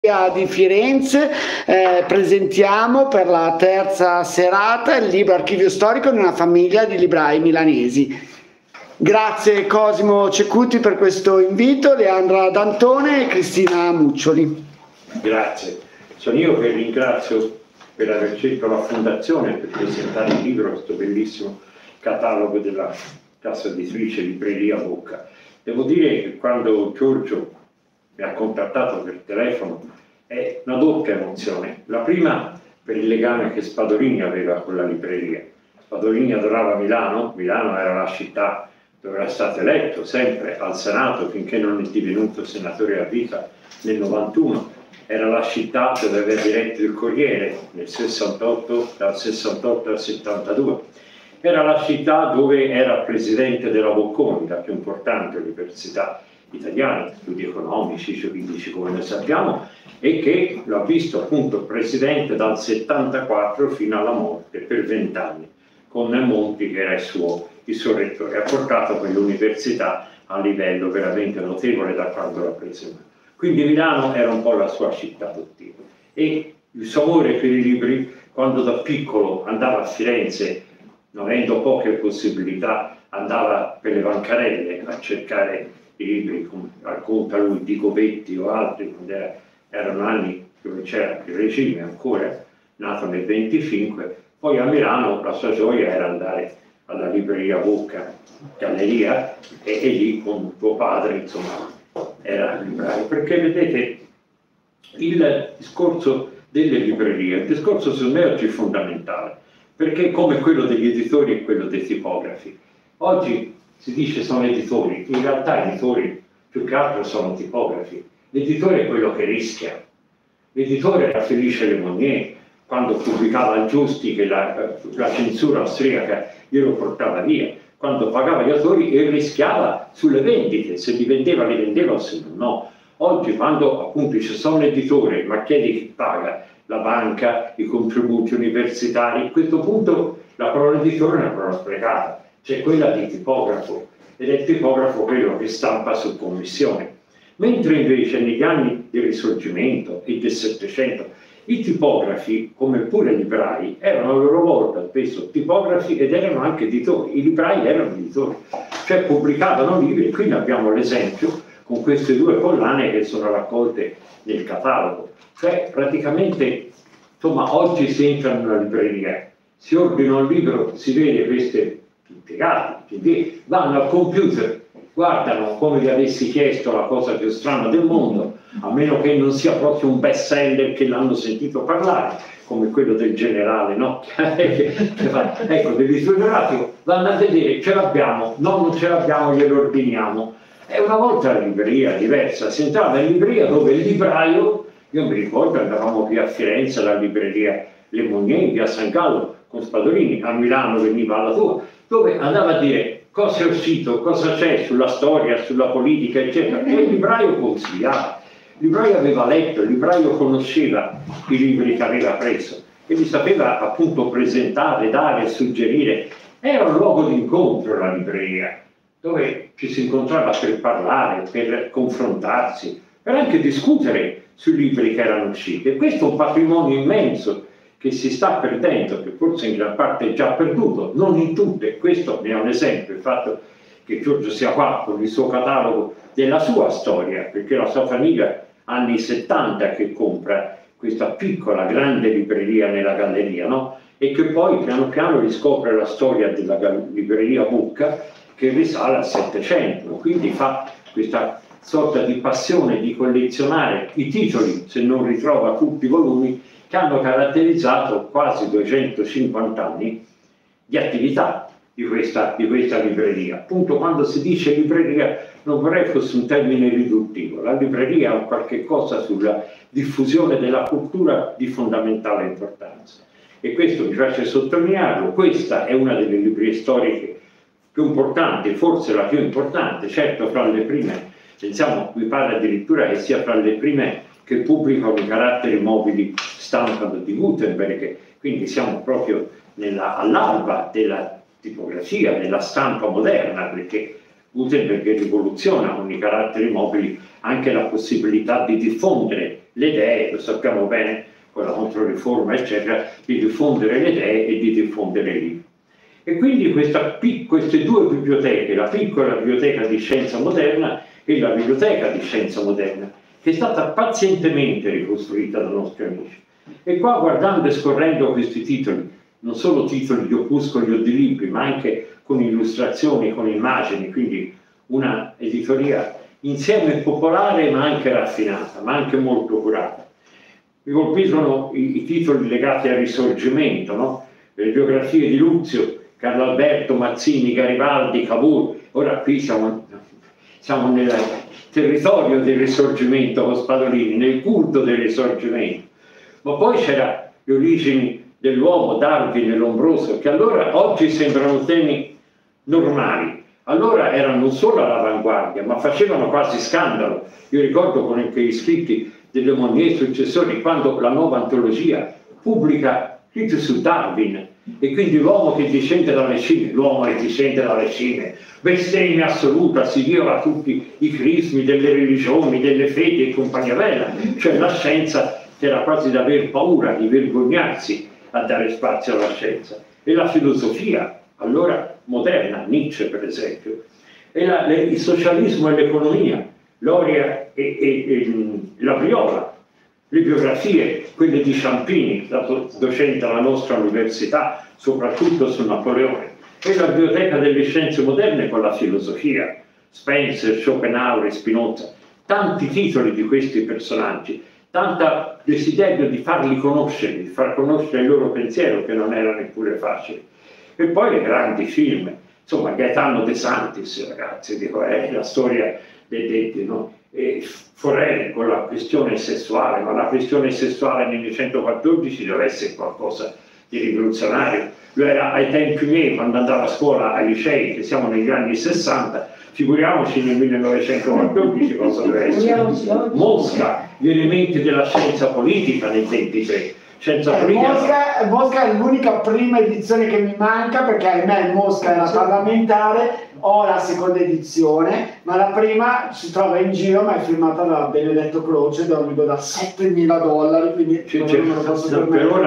di Firenze presentiamo per la terza serata il libro Archivio storico di una famiglia di librai milanesi. Grazie Cosimo Cecuti per questo invito, Leandra D'Antone e Cristina Muccioli. Grazie, sono io che ringrazio per aver scelto la Fondazione per presentare il libro, questo bellissimo catalogo della casa editrice Libreria Bocca. Devo dire che quando Giorgio mi ha contattato per telefono è una doppia emozione. La prima per il legame che Spadolini aveva con la libreria. Spadolini adorava Milano, Milano era la città dove era stato eletto sempre al Senato finché non è divenuto senatore a vita nel 91. Era la città dove aveva diretto il Corriere nel 68, dal 68 al 72. Era la città dove era presidente della Bocconi, la più importante università italiana, studi economici, giuridici come noi sappiamo, e che l'ha visto appunto presidente dal 74 fino alla morte per 20 anni, con Monti che era il suo rettore. Ha portato quell'università a livello veramente notevole da quando l'ha presa in mano. Quindi Milano era un po' la sua città adottiva. E il suo amore per i libri, quando da piccolo andava a Firenze, non avendo poche possibilità, andava per le bancarelle a cercare i libri, come racconta lui, di Covetti o altri, quando erano anni dove c'era il regime ancora, nato nel 25, poi a Milano la sua gioia era andare alla libreria Bocca, galleria, e lì con tuo padre, insomma, era librario. Perché vedete, il discorso delle librerie, il discorso secondo me oggi è fondamentale, perché come quello degli editori e quello dei tipografi. Oggi si dice sono editori, in realtà editori più che altro sono tipografi. L'editore è quello che rischia. L'editore era Felice Lemonnier quando pubblicava il Giusti che la censura austriaca glielo portava via, quando pagava gli autori e rischiava sulle vendite, se li vendeva, o se no. Oggi quando appunto ci sono un editore ma chiedi chi paga, la banca, i contributi universitari, a questo punto la parola editore è una parola sprecata, c'è quella di tipografo, ed è il tipografo quello che stampa su commissione. Mentre invece negli anni del Risorgimento e del Settecento i tipografi, come pure i librai, erano a loro volta spesso tipografi ed erano anche editori. I librai erano editori, cioè pubblicavano libri, e quindi abbiamo l'esempio con queste due collane che sono raccolte nel catalogo. Cioè praticamente, insomma, oggi si entra in una libreria, si ordina un libro, si vede queste impiegati, vanno al computer, guardano come gli avessi chiesto la cosa più strana del mondo, a meno che non sia proprio un best seller che l'hanno sentito parlare, come quello del generale, no? Ecco, dell'istoriografico, vanno a vedere, ce l'abbiamo, no, non ce l'abbiamo, glielo ordiniamo. E una volta la libreria diversa, si entrava in libreria dove il libraio, io mi ricordo, andavamo qui a Firenze alla libreria Lemonnier, in via San Gallo, con Spadolini, a Milano veniva alla tua, dove andava a dire cosa è uscito, cosa c'è sulla storia, sulla politica, eccetera, e il libraio consigliava. Il libraio aveva letto, il libraio conosceva i libri che aveva preso e li sapeva appunto presentare, dare, suggerire. Era un luogo di incontro la libreria, dove ci si incontrava per parlare, per confrontarsi, per anche discutere sui libri che erano usciti. E questo è un patrimonio immenso che si sta perdendo, che forse in gran parte è già perduto, non in tutte. Questo ne è un esempio, il fatto che Giorgio sia qua con il suo catalogo della sua storia, perché la sua famiglia anni 70 che compra questa piccola, grande libreria nella galleria, no? E che poi piano piano riscopre la storia della libreria Bocca che risale al Settecento, quindi fa questa sorta di passione di collezionare i titoli, se non ritrova tutti i volumi, che hanno caratterizzato quasi 250 anni di attività di questa libreria. Appunto, quando si dice libreria non vorrei fosse un termine riduttivo, la libreria è un qualche cosa sulla diffusione della cultura di fondamentale importanza. E questo mi piace sottolinearlo, questa è una delle librerie storiche più importanti, forse la più importante, certo fra le prime, pensiamo, mi pare addirittura che sia fra le prime che pubblicano i caratteri mobili Stampado di Gutenberg, quindi siamo proprio all'alba della tipografia, della stampa moderna, perché Gutenberg rivoluziona con i caratteri mobili anche la possibilità di diffondere le idee, lo sappiamo bene, con la Controriforma, eccetera, di diffondere le idee e di diffondere i libri. E quindi queste due biblioteche, la piccola biblioteca di scienza moderna e la biblioteca di scienza moderna, che è stata pazientemente ricostruita dai nostri amici. E qua, guardando e scorrendo questi titoli, non solo titoli di opuscoli o di libri, ma anche con illustrazioni, con immagini, quindi una editoria insieme popolare ma anche raffinata, ma anche molto curata. Mi colpiscono i titoli legati al Risorgimento, no? Le biografie di Luzio, Carlo Alberto, Mazzini, Garibaldi, Cavour. Ora qui siamo nel territorio del Risorgimento con Spadolini, nel culto del Risorgimento. Ma poi c'era le origini dell'uomo, Darwin e Lombroso, che allora oggi sembrano temi normali. Allora erano non solo all'avanguardia, ma facevano quasi scandalo. Io ricordo con gli scritti di Le Monnier successori, quando la Nuova Antologia pubblica scritti su Darwin, e quindi l'uomo che discende dalle cime, l'uomo che discende dalle cime, bestemmia assoluta, si viola tutti i crismi delle religioni, delle fedi e compagnia bella, cioè la scienza era quasi da aver paura, di vergognarsi a dare spazio alla scienza. E la filosofia, allora moderna, Nietzsche per esempio, e il socialismo e l'economia, Loria e la Briola, le biografie, quelle di Ciampini, docente alla nostra università, soprattutto su Napoleone, e la biblioteca delle scienze moderne con la filosofia, Spencer, Schopenhauer, Spinoza, tanti titoli di questi personaggi, tanto desiderio di farli conoscere, di far conoscere il loro pensiero, che non era neppure facile. E poi i grandi film, insomma Gaetano De Santis, ragazzi, dico, la storia no? Forel con la questione sessuale, ma la questione sessuale nel 1914 deve essere qualcosa di rivoluzionario. Lui era ai tempi miei, quando andava a scuola ai licei, che siamo negli anni 60, figuriamoci nel 1914 cosa deve essere. Mosca, gli elementi della scienza politica nel 23. Mosca è l'unica prima edizione che mi manca, perché ahimè Mosca era parlamentare, ho la seconda edizione, ma la prima si trova in giro, ma è firmata da Benedetto Croce, da $7.000, quindi non me lo posso permettere. Per ora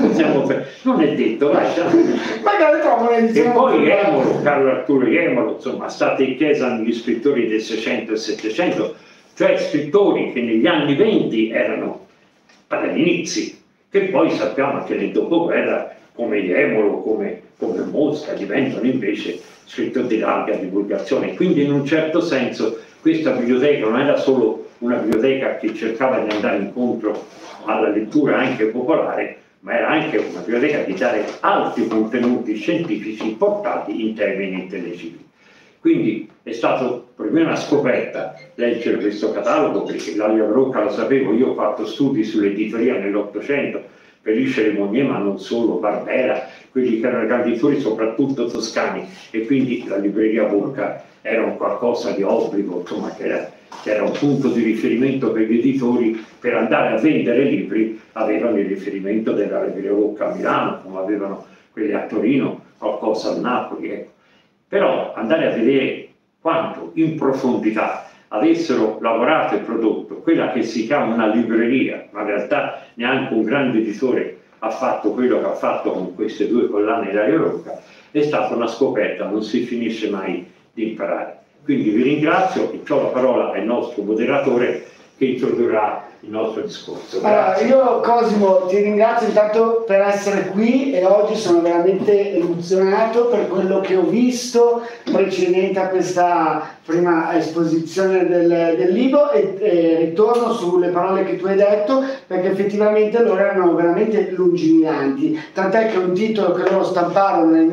non è detto, lascia. Magari trovo un'edizione. E poi Jemolo, Carlo Arturo Jemolo, insomma, state in chiesa negli scrittori del 600 e 700, cioè scrittori che negli anni 20 erano agli inizi, che poi sappiamo che nel dopoguerra, come Jemolo, come Mosca, diventano invece scrittori di larga divulgazione. Quindi in un certo senso questa biblioteca non era solo una biblioteca che cercava di andare incontro alla lettura anche popolare, ma era anche una biblioteca di dare altri contenuti scientifici portati in termini intelligibili. Quindi è stato per me una scoperta leggere questo catalogo, perché la Rocca lo sapevo, io ho fatto studi sull'editoria nell'Ottocento, Felice Le Monnier, ma non solo, Barbera, quelli che erano grandi editori soprattutto toscani, e quindi la libreria Bocca era un qualcosa di obbligo, insomma, che era un punto di riferimento per gli editori. Per andare a vendere libri avevano il riferimento della libreria Bocca a Milano, come avevano quelli a Torino, qualcosa a Napoli, ecco. Però andare a vedere quanto in profondità avessero lavorato e prodotto quella che si chiama una libreria, ma in realtà neanche un grande editore ha fatto quello che ha fatto con queste due collane di Dario Rocca, è stata una scoperta, non si finisce mai di imparare. Quindi vi ringrazio e do la parola al nostro moderatore che introdurrà il nostro discorso. Allora, io Cosimo ti ringrazio intanto per essere qui, e oggi sono veramente emozionato per quello che ho visto precedente a questa prima esposizione del libro, e ritorno sulle parole che tu hai detto, perché effettivamente loro erano veramente lungimiranti, tant'è che un titolo che loro stamparono nel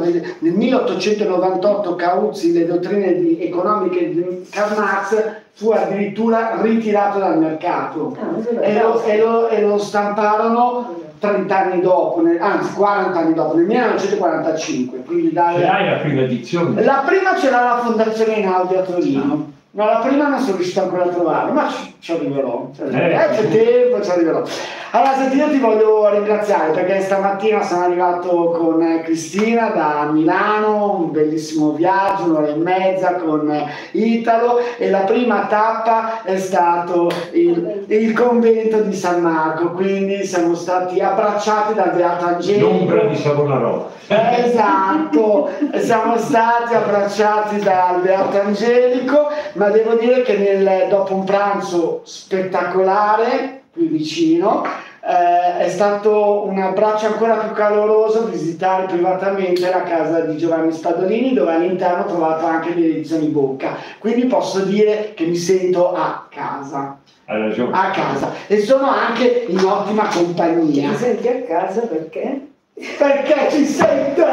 1898, Cauzzi, le dottrine economiche di Karl Marx, fu addirittura ritirato dal mercato, e lo stamparono 30 anni dopo, anzi 40 anni dopo, nel 1945. Quindi ce l'hai la prima edizione? La prima ce l'ha la Fondazione Einaudi a Torino, No, la prima non sono riuscito ancora a trovarla, ma ci arriverò. C'è tempo, ci arriverò. Allora, senti, io ti voglio ringraziare perché stamattina sono arrivato con Cristina da Milano, un bellissimo viaggio, 1 ora e mezza con Italo, e la prima tappa è stato il convento di San Marco, quindi siamo stati abbracciati dal Beato Angelico. L'ombra di Savonarola. Esatto, siamo stati abbracciati dal Beato Angelico, ma devo dire che dopo un pranzo spettacolare qui vicino è stato un abbraccio ancora più caloroso visitare privatamente la casa di Giovanni Spadolini, dove all'interno ho trovato anche le edizioni Bocca, quindi posso dire che mi sento a casa. Hai ragione. A casa, e sono anche in ottima compagnia. Ti senti a casa perché? Perché ci sei te,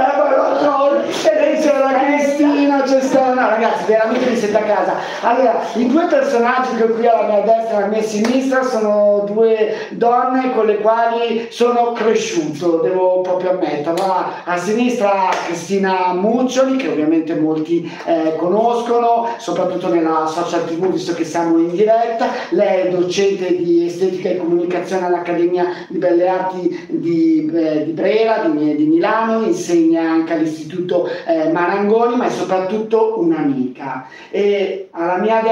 e c'è la Cristina, c'è stata, no ragazzi, veramente mi sento a casa. Allora, i due personaggi che ho qui alla mia destra e alla mia sinistra sono due donne con le quali sono cresciuto, devo proprio ammetterlo. A sinistra Cristina Muccioli, che ovviamente molti conoscono, soprattutto nella social TV, visto che siamo in diretta. Lei è docente di estetica e comunicazione all'Accademia di Belle Arti di Brera, di Milano, insegna anche all'Istituto Marangoni, ma è soprattutto un'amica. E alla mia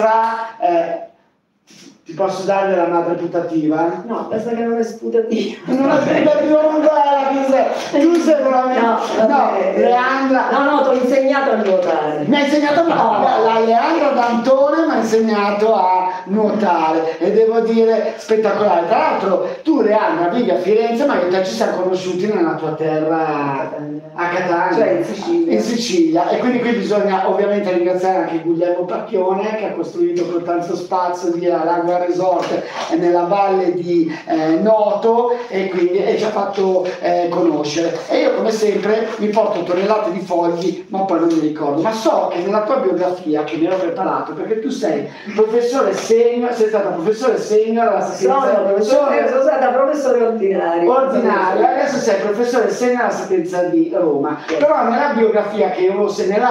destra ti posso dare della madre putativa? No, basta che non è sputativa. Non è sputativa, non bella, tu sei veramente... No, Leandra... No, ti ho insegnato a nuotare. Mi ha insegnato a nuotare, la Leandra D'Antone mi ha insegnato a nuotare, e devo dire spettacolare. Tra l'altro tu, Leandra, vivi a Firenze, ma io e te ci siamo conosciuti nella tua terra a Catania, cioè in Sicilia. In Sicilia, e quindi qui bisogna ovviamente ringraziare anche Guglielmo Pacchione, che ha costruito con tanto spazio di Lago Resort nella valle di Noto, e quindi ci ha fatto conoscere. E io come sempre mi porto tonnellate di fogli, ma poi non mi ricordo. Ma so che nella tua biografia, che mi ero preparato, perché tu sei professore senior, sei stata professore senior alla Sapienza, sono stata professore ordinario, adesso sei professore senior alla Sapienza di Roma. Però nella bibliografia che io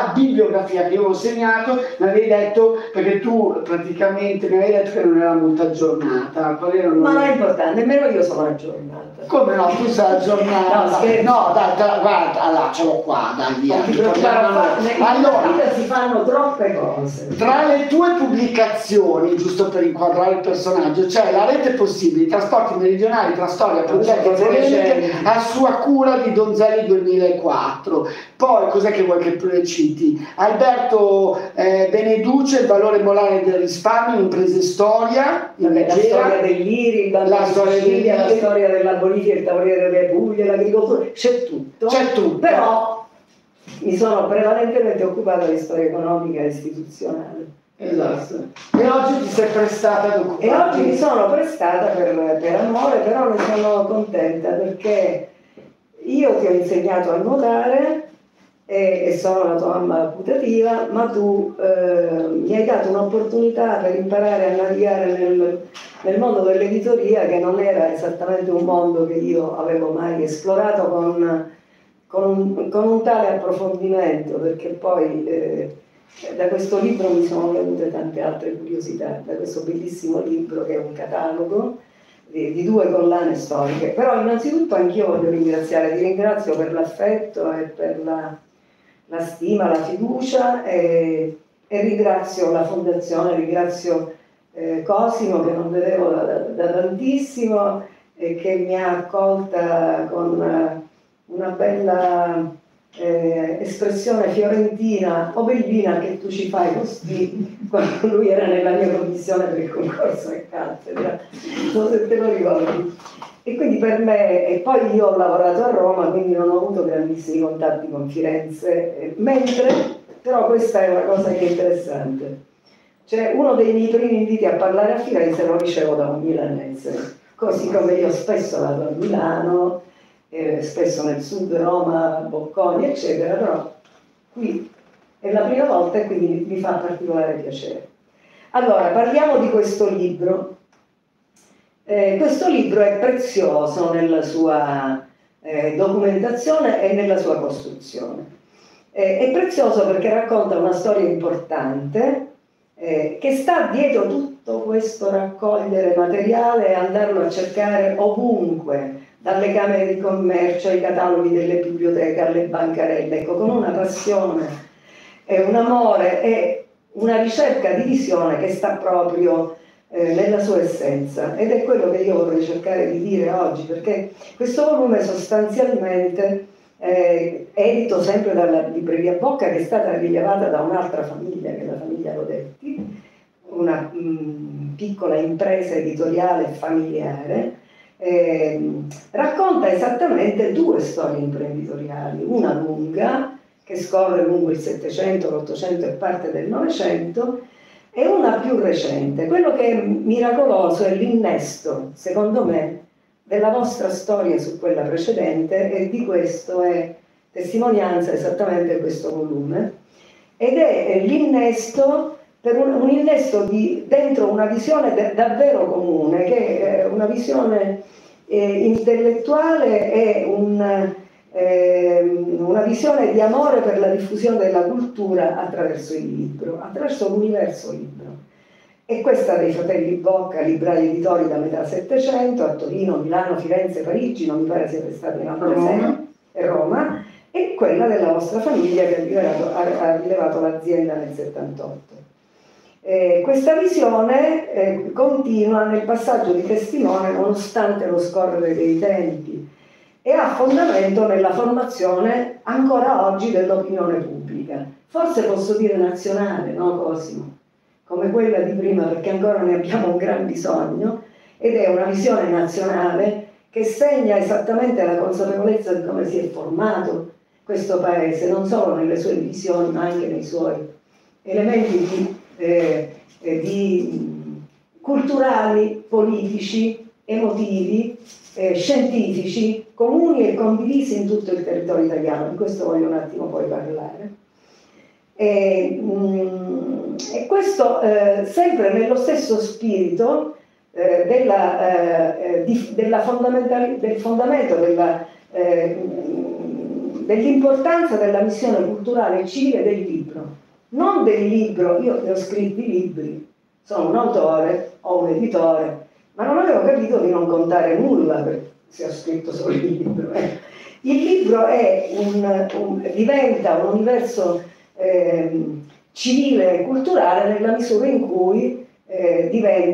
avevo segnato mi avevi detto, perché tu praticamente mi avevi detto che non era molto aggiornata. Ma non è importante, nemmeno io sono aggiornata. Come no? Tu sei aggiornata? No, scherzo. No, dai, guarda, allora ce l'ho qua, dai, via. Allora, vita si fanno troppe cose. Tra le tue pubblicazioni, giusto per inquadrare il personaggio, c'è La rete possibile, i trasporti meridionali tra storia, progetti e polemiche a sua cura di Donzelli 2004. Poi, cos'è che vuoi che citi? Alberto Beneduce, Il valore morale del risparmio, imprese e storia, la storia dell'IRI, la storia Sicilia, la storia della bonifica, il Tavoliere delle Puglie, l'agricoltura, c'è tutto. Però mi sono prevalentemente occupata di storia economica e istituzionale. Esatto. E oggi ti sei prestata ad occupare? E oggi mi sono prestata per amore, però ne sono contenta perché io ti ho insegnato a nuotare e sono la tua mamma putativa, ma tu mi hai dato un'opportunità per imparare a navigare nel mondo dell'editoria, che non era esattamente un mondo che io avevo mai esplorato con un tale approfondimento, perché poi da questo libro mi sono venute tante altre curiosità, da questo bellissimo libro che è un catalogo di 2 collane storiche. Però innanzitutto anch'io voglio ringraziare, ti ringrazio per l'affetto e per la stima, la fiducia, e ringrazio la fondazione, ringrazio Cosimo, che non vedevo da tantissimo, e che mi ha accolta con una bella espressione fiorentina o belvina, che tu ci fai così, quando lui era nella mia commissione per il concorso a cattedra, non so se te lo ricordi. E quindi per me, e poi io ho lavorato a Roma, quindi non ho avuto grandissimi contatti con Firenze, mentre, però questa è una cosa che è interessante, cioè uno dei miei primi inviti a parlare a Firenze lo ricevo da un milanese, così come io spesso vado a Milano, spesso nel sud Roma, Bocconi eccetera, però qui è la prima volta e quindi mi fa particolare piacere. Allora, parliamo di questo libro. Questo libro è prezioso nella sua documentazione e nella sua costruzione. È prezioso perché racconta una storia importante che sta dietro tutto questo raccogliere materiale e andarlo a cercare ovunque, dalle camere di commercio ai cataloghi delle biblioteche, alle bancarelle, ecco, con una passione e un amore e una ricerca di visione che sta proprio nella sua essenza, ed è quello che io vorrei cercare di dire oggi, perché questo volume sostanzialmente edito sempre dalla libreria Bocca, che è stata rilevata da un'altra famiglia, che è la famiglia Lodetti, una piccola impresa editoriale familiare. Racconta esattamente due storie imprenditoriali, una lunga che scorre lungo il Settecento, l'Ottocento e parte del Novecento, e una più recente. Quello che è miracoloso è l'innesto, secondo me, della vostra storia su quella precedente, e di questo è testimonianza esattamente questo volume, ed è l'innesto per un innesto dentro una visione davvero comune, che è una visione intellettuale e una visione di amore per la diffusione della cultura attraverso il libro, attraverso l'universo libro. E questa dei fratelli Bocca, librai editori da metà Settecento, a Torino, Milano, Firenze, Parigi, non mi pare siete stati in altre sedi, e Roma, e quella della vostra famiglia che ha rilevato l'azienda nel 78. Questa visione continua nel passaggio di testimone nonostante lo scorrere dei tempi, e ha fondamento nella formazione ancora oggi dell'opinione pubblica, forse posso dire nazionale, no Cosimo? Come quella di prima, perché ancora ne abbiamo un gran bisogno, ed è una visione nazionale che segna esattamente la consapevolezza di come si è formato questo paese, non solo nelle sue divisioni ma anche nei suoi elementi culturali, politici, emotivi, scientifici, comuni e condivisi in tutto il territorio italiano. Di questo voglio un attimo poi parlare. E questo sempre nello stesso spirito del fondamento dell'importanza della missione culturale e civile del libro. Non del libro, io ne ho scritti libri, sono un autore, ho un editore, ma non avevo capito di non contare nulla se ho scritto solo il libro. Il libro diventa un universo civile e culturale nella misura in cui è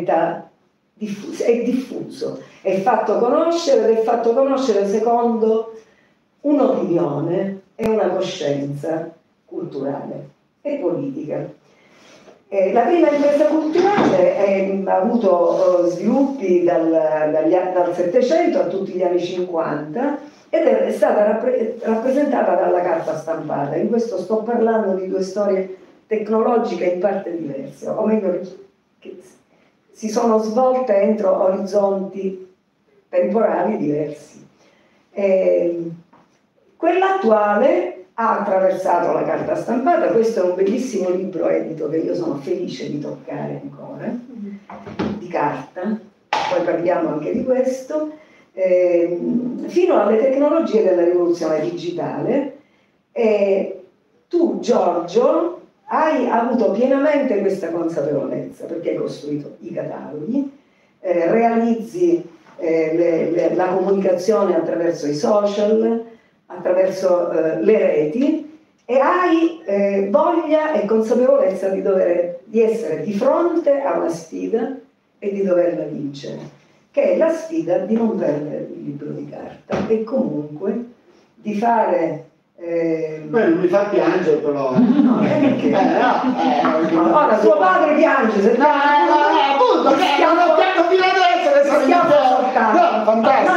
diffuso, è fatto conoscere, ed è fatto conoscere secondo un'opinione e una coscienza culturale e politica. La prima impresa culturale ha avuto sviluppi dal Settecento a tutti gli anni 50 ed è stata rappresentata dalla carta stampata. In questo sto parlando di due storie tecnologiche in parte diverse, o meglio che si sono svolte entro orizzonti temporali diversi. Quella attuale ha attraversato la carta stampata. Questo è un bellissimo libro edito che io sono felice di toccare ancora, di carta, poi parliamo anche di questo, fino alle tecnologie della rivoluzione digitale. Tu, Giorgio, hai avuto pienamente questa consapevolezza, perché hai costruito i cataloghi, realizzi la comunicazione attraverso i social, attraverso le reti, e hai voglia e consapevolezza di essere di fronte a una sfida e di doverla vincere, che è la sfida di non perdere il libro di carta e comunque di fare... non mi fa piangere però. No, perché? Ora tuo padre piange, se appunto, stiamo piano fino adesso, stiamo ascoltando. No, fantastico.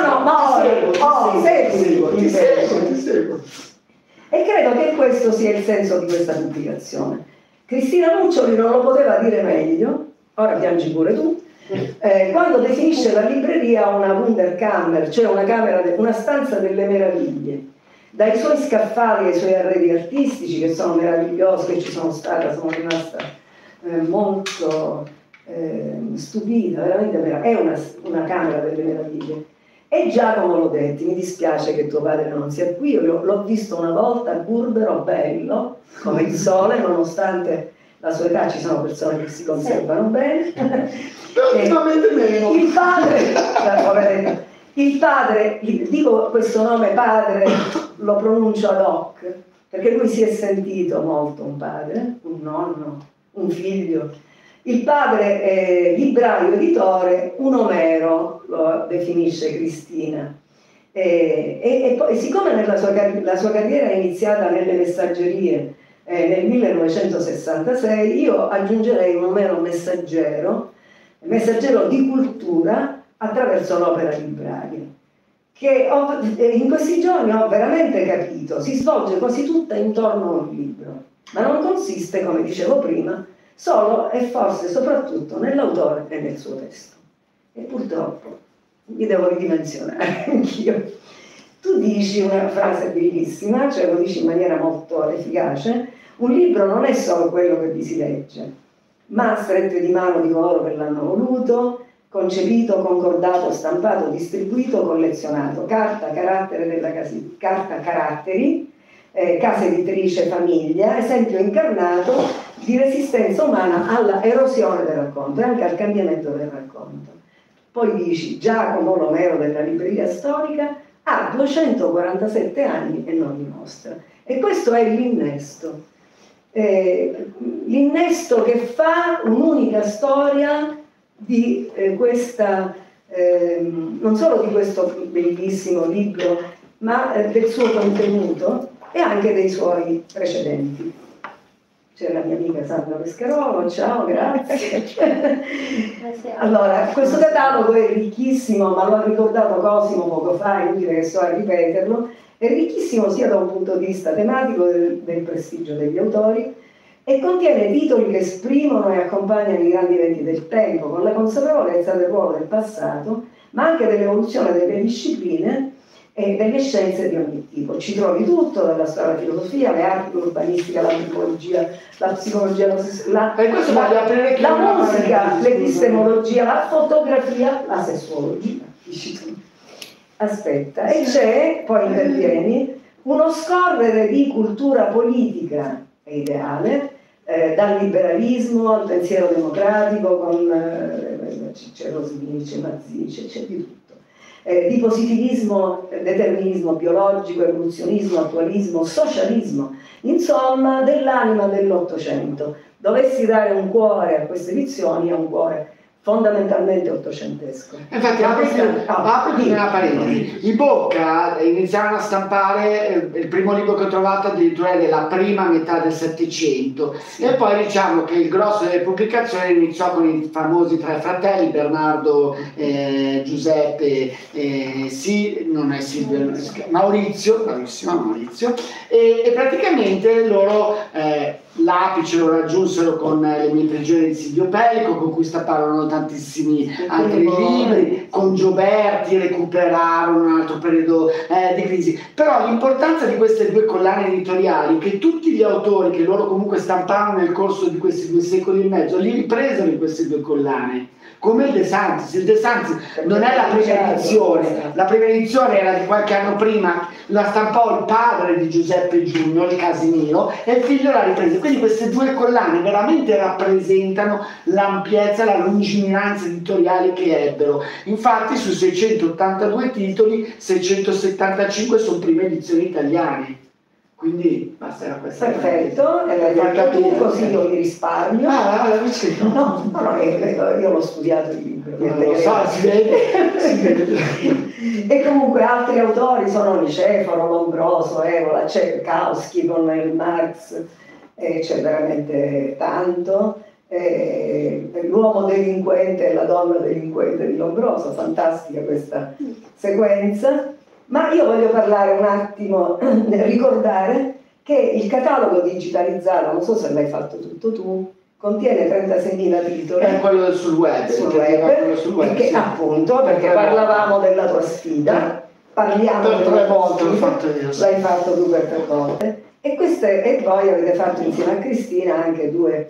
Ti seguo. E credo che questo sia il senso di questa pubblicazione. Cristina Muccioli non lo poteva dire meglio, ora piangi pure tu, quando definisce la libreria una Wunderkammer, cioè una stanza delle meraviglie. Dai suoi scaffali ai suoi arredi artistici, che sono meravigliosi, che ci sono stata, sono rimasta molto stupita, veramente è una camera delle meraviglie. E Giacomo Lodetti, mi dispiace che tuo padre non sia qui, io l'ho visto una volta, burbero, bello, come il sole, nonostante la sua età ci sono persone che si conservano bene. Ultimamente meno. Il padre, dico questo nome padre, lo pronuncio ad hoc, perché lui si è sentito molto un padre, un nonno, un figlio. Il padre è libraio editore, un Omero, lo definisce Cristina. E poi, siccome la sua carriera è iniziata nelle messaggerie nel 1966, io aggiungerei un Omero messaggero di cultura attraverso l'opera libraria, che in questi giorni ho veramente capito, si svolge quasi tutta intorno a un libro, ma non consiste, come dicevo prima, solo e forse soprattutto nell'autore e nel suo testo. E purtroppo mi devo ridimensionare anch'io. Tu dici una frase bellissima, cioè lo dici in maniera molto efficace: un libro non è solo quello che vi si legge, ma strette di mano di coloro che l'hanno voluto, concepito, concordato, stampato, distribuito, collezionato. Carta caratteri, casa editrice famiglia, esempio incarnato di resistenza umana alla erosione del racconto e anche al cambiamento del racconto. Poi dici: Giacomo Romero della Libreria Storica ha 247 anni e non dimostra. E questo è l'innesto. L'innesto che fa un'unica storia di questa, non solo di questo bellissimo libro, ma del suo contenuto e anche dei suoi precedenti. C'è la mia amica Sandra Pescarolo, ciao, grazie. Allora, questo catalogo è ricchissimo, ma lo ha ricordato Cosimo poco fa, è inutile che sto a ripeterlo, è ricchissimo sia da un punto di vista tematico del prestigio degli autori, e contiene titoli che esprimono e accompagnano i grandi eventi del tempo, con la consapevolezza del ruolo del passato, ma anche dell'evoluzione delle discipline e delle scienze di ogni tipo. Ci trovi tutto, dalla storia, la filosofia, le arti, l'urbanistica, l'antropologia, la psicologia, la musica, l'epistemologia, la fotografia, la sessuologia. Aspetta, e c'è, poi intervieni, uno scorrere di cultura politica e ideale, dal liberalismo al pensiero democratico, con c'è Rosmini, c'è Mazzini, c'è di tutto. Di positivismo, determinismo biologico, evoluzionismo, attualismo, socialismo, insomma dell'anima dell'Ottocento. Dovessi dare un cuore a queste edizioni, è un cuore fondamentalmente ottocentesco. Infatti apro una parentesi. I Bocca iniziarono a stampare, il primo libro che ho trovato addirittura è della prima metà del Settecento, sì. E poi diciamo che il grosso delle pubblicazioni iniziò con i famosi tre fratelli, Bernardo, Giuseppe, non è Silvio, Maurizio, bravissimo Maurizio, e praticamente loro l'apice lo raggiunsero con Le mie prigioni di Silvio Pellico, con cui stamparono tantissimi altri libri, con Gioberti recuperarono un altro periodo di crisi. Però l'importanza di queste due collane editoriali, che tutti gli autori che loro comunque stamparono nel corso di questi 2 secoli e mezzo li ripresero in queste due collane, come il De Santis. Il De Santis non è la prima edizione, la prima edizione era di qualche anno prima, la stampò il padre di Giuseppe Giugno, il Casimiro, e il figlio la riprese. Quindi queste due collane veramente rappresentano l'ampiezza e la lungimiranza editoriale che ebbero. Infatti su 682 titoli, 675 sono prime edizioni italiane. Quindi basta, era questa. Perfetto, tu così io mi risparmio. No, io l'ho studiato il libro. Lo so, si vede. E comunque altri autori sono Niceforo, Lombroso, Evola, c'è Kautsky con il Marx, c'è veramente tanto. L'uomo delinquente e la donna delinquente di Lombroso, fantastica questa sequenza. Ma io voglio parlare un attimo, ricordare che il catalogo digitalizzato, non so se l'hai fatto tutto tu, contiene 36.000 titoli. È quello sul web. Che, sì. Appunto, perché parlavamo della tua sfida, parliamo per 3 volte l'ho fatto io. L'hai fatto tu per 3 volte. E voi avete fatto insieme a Cristina anche due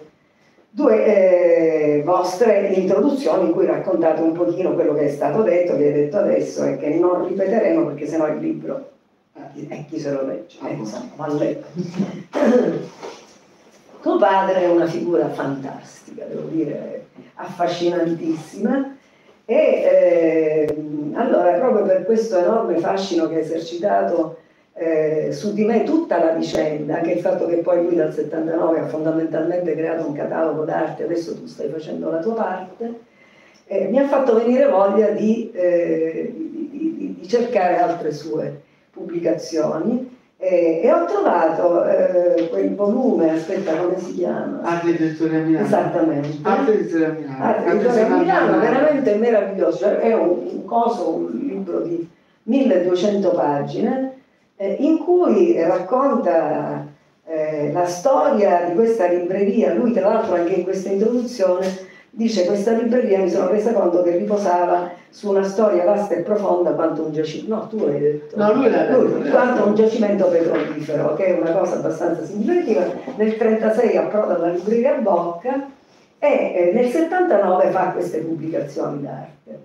vostre introduzioni in cui raccontate un pochino quello che è stato detto, che hai detto adesso, e che non ripeteremo perché sennò il libro chi se lo legge, insomma, va letto. Tuo padre è una figura fantastica, devo dire, affascinantissima, e allora proprio per questo enorme fascino che ha esercitato su di me tutta la vicenda, anche il fatto che poi lui dal 79 ha fondamentalmente creato un catalogo d'arte, adesso tu stai facendo la tua parte, mi ha fatto venire voglia di cercare altre sue pubblicazioni, e ho trovato quel volume, aspetta, come si chiama? Arte Editoria Milano. Esattamente. Arte Editoria Milano. Arte Editoria Milano, veramente meraviglioso, è un libro di 1200 pagine, in cui racconta la storia di questa libreria. Lui tra l'altro anche in questa introduzione dice: questa libreria mi sono resa conto che riposava su una storia vasta e profonda quanto un giacimento. No, tu l'hai detto. No, lui l'ha detto. Quanto un giacimento petrolifero, che è una cosa abbastanza significativa. Nel 1936 approda alla libreria Bocca e nel 79 fa queste pubblicazioni d'arte.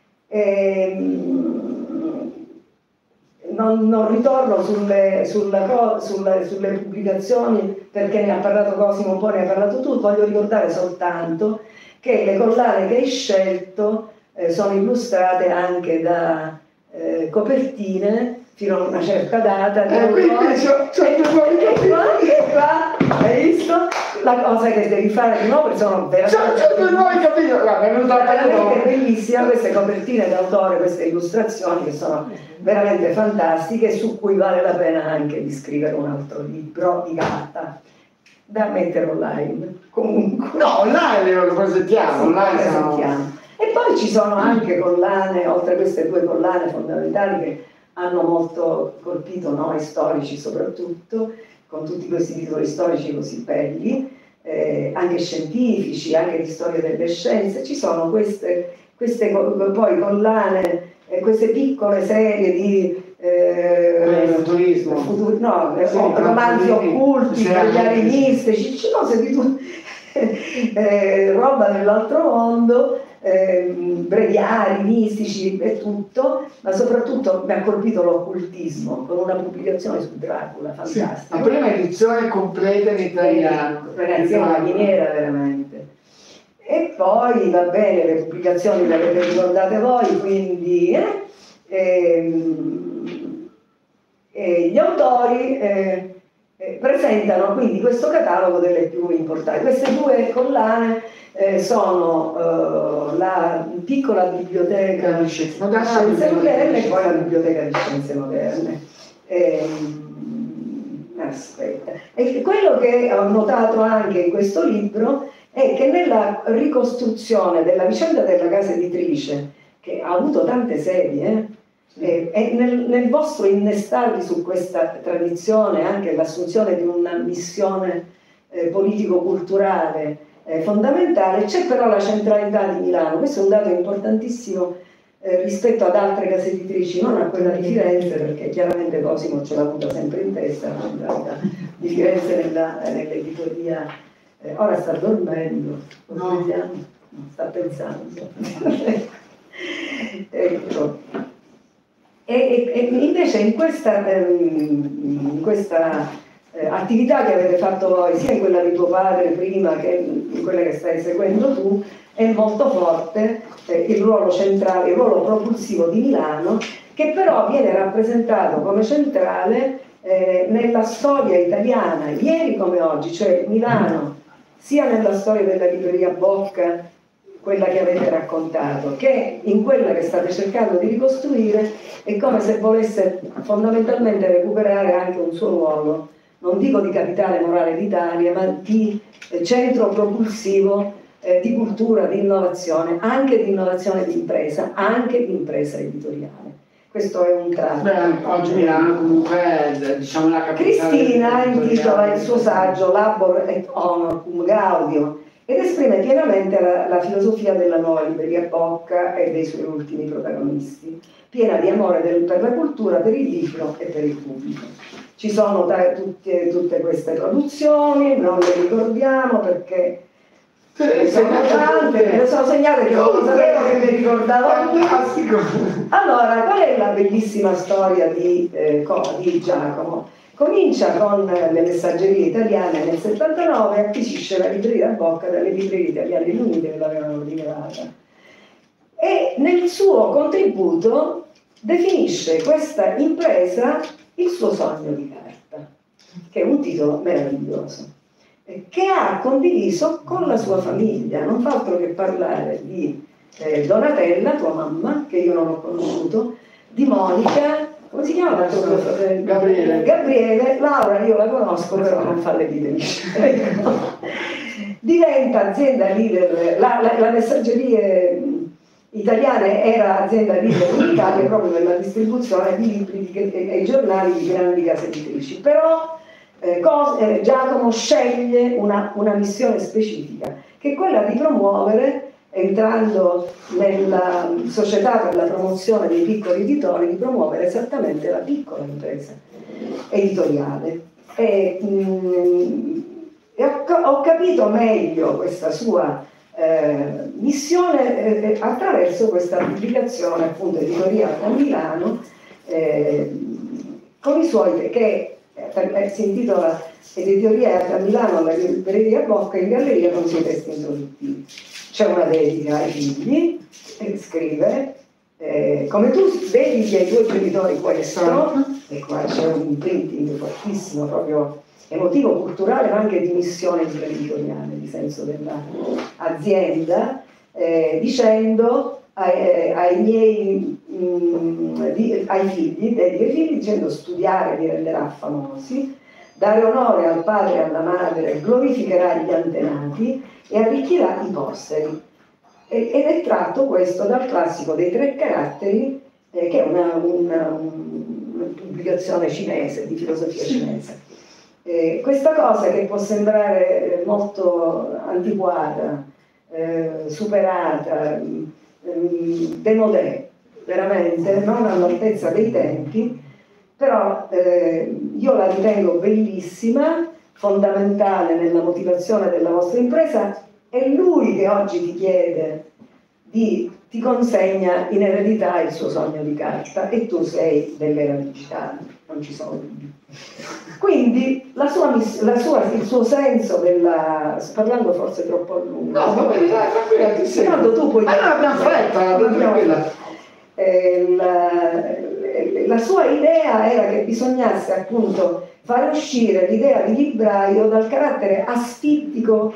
Non ritorno sulle pubblicazioni perché ne ha parlato Cosimo, un po' ne hai parlato tu. Voglio ricordare soltanto che le collane che hai scelto sono illustrate anche da copertine fino a una certa data. Quindi anche qua, hai visto? La cosa che devi fare di nuovo sono veramente bellissime queste copertine d'autore, queste illustrazioni che sono veramente fantastiche, su cui vale la pena anche di scrivere un altro libro di carta da mettere online. Comunque no, online lo presentiamo, presentiamo. E poi ci sono anche collane, oltre a queste due collane fondamentali che hanno molto colpito noi storici soprattutto, con tutti questi titoli storici così belli, anche scientifici, anche di storia delle scienze. Ci sono queste poi collane, queste piccole serie di futurismo, romanzi occulti, breviari mistici, cose di tutto, roba dell'altro mondo, breviari mistici e tutto, ma soprattutto mi ha colpito l'occultismo con una pubblicazione su Dracula fantastica. La prima edizione completa in italiano, ragazzi, è una miniera veramente. E poi va bene, le pubblicazioni le avete ricordate voi, quindi gli autori presentano quindi questo catalogo delle più importanti. Queste due collane sono la piccola biblioteca di scienze moderne e poi la biblioteca di scienze moderne. Aspetta. E quello che ho notato anche in questo libro è che nella ricostruzione della vicenda della casa editrice, che ha avuto tante serie, e nel vostro innestarvi su questa tradizione, anche l'assunzione di una missione politico-culturale fondamentale, c'è però la centralità di Milano. Questo è un dato importantissimo rispetto ad altre case editrici, non a quella di Firenze, perché chiaramente Cosimo ce l'ha avuta sempre in testa, la centralità di Firenze nell'editoria. Ora sta dormendo, no. Sta pensando. Ecco. E invece in questa attività che avete fatto voi, sia in quella di tuo padre prima che in quella che stai seguendo tu, è molto forte il ruolo centrale, il ruolo propulsivo di Milano, che però viene rappresentato come centrale nella storia italiana, ieri come oggi, cioè Milano, sia nella storia della libreria Bocca, quella che avete raccontato, che in quella che state cercando di ricostruire, è come se volesse fondamentalmente recuperare anche un suo ruolo, non dico di capitale morale d'Italia, ma di centro propulsivo di cultura, di innovazione, anche di innovazione di impresa, anche di impresa editoriale. Questo è un tratto. Oggi Milano comunque è, diciamo, la capitale. Cristina intitola il suo saggio Labor et Honor cum Gaudio ed esprime pienamente la filosofia della nuova libreria Bocca e dei suoi ultimi protagonisti, piena di amore per la cultura, per il libro e per il pubblico. Ci sono tutte queste traduzioni, non le ricordiamo perché sono tante, me le sono segnate che non sapevo che mi ricordavo. Fantastico! Allora, qual è la bellissima storia di Giacomo? Comincia con le Messaggerie Italiane nel 79, acquisisce la libreria Bocca dalle Librerie Italiane Unite che l'avevano rilevata. E nel suo contributo definisce questa impresa il suo sogno di carta, che è un titolo meraviglioso, che ha condiviso con la sua famiglia. Non fa altro che parlare di Donatella, tua mamma, che io non ho conosciuto, di Monica, come si chiama tuo fratello? Gabriele. Gabriele. Laura io la conosco, però non fa le vite ecco. Diventa azienda leader, la Messaggerie Italiane era azienda leader in Italia proprio per la distribuzione di libri e giornali di grandi case editrici. Però Giacomo sceglie una missione specifica, che è quella di promuovere, entrando nella società per la promozione dei piccoli editori, di promuovere esattamente la piccola impresa editoriale. Ho capito meglio questa sua missione attraverso questa pubblicazione, appunto, Editoria a Milano, con i suoi, che si intitola Editoria a Milano, la libreria Bocca in galleria con i suoi testi introduttivi. C'è una dedica ai figli, e scrive, come tu dedichi ai tuoi genitori questo, e qua c'è un imprinting fortissimo, proprio emotivo, culturale, ma anche di missione imprenditoriale, di senso dell'azienda, dicendo ai figli, dedica ai figli, dicendo: studiare li renderà famosi, dare onore al padre e alla madre glorificherà gli antenati e arricchirà i posteri. Ed è tratto questo dal classico dei 3 caratteri, che è una pubblicazione cinese, di filosofia cinese. Questa cosa, che può sembrare molto antiquata, superata, démodé, veramente non all'altezza dei tempi, però io la ritengo bellissima, fondamentale nella motivazione della vostra impresa. È lui che oggi ti chiede, ti consegna in eredità il suo sogno di carta, e tu sei dell'era digitale, non ci sono dubbi. Quindi il suo senso parlando forse troppo a lungo. No, va bene, dai, tranquilla, ti sei. Tanto tu puoi... non abbiamo fretta, tranquilla. La sua idea era che bisognasse appunto fare uscire l'idea di libraio dal carattere asfittico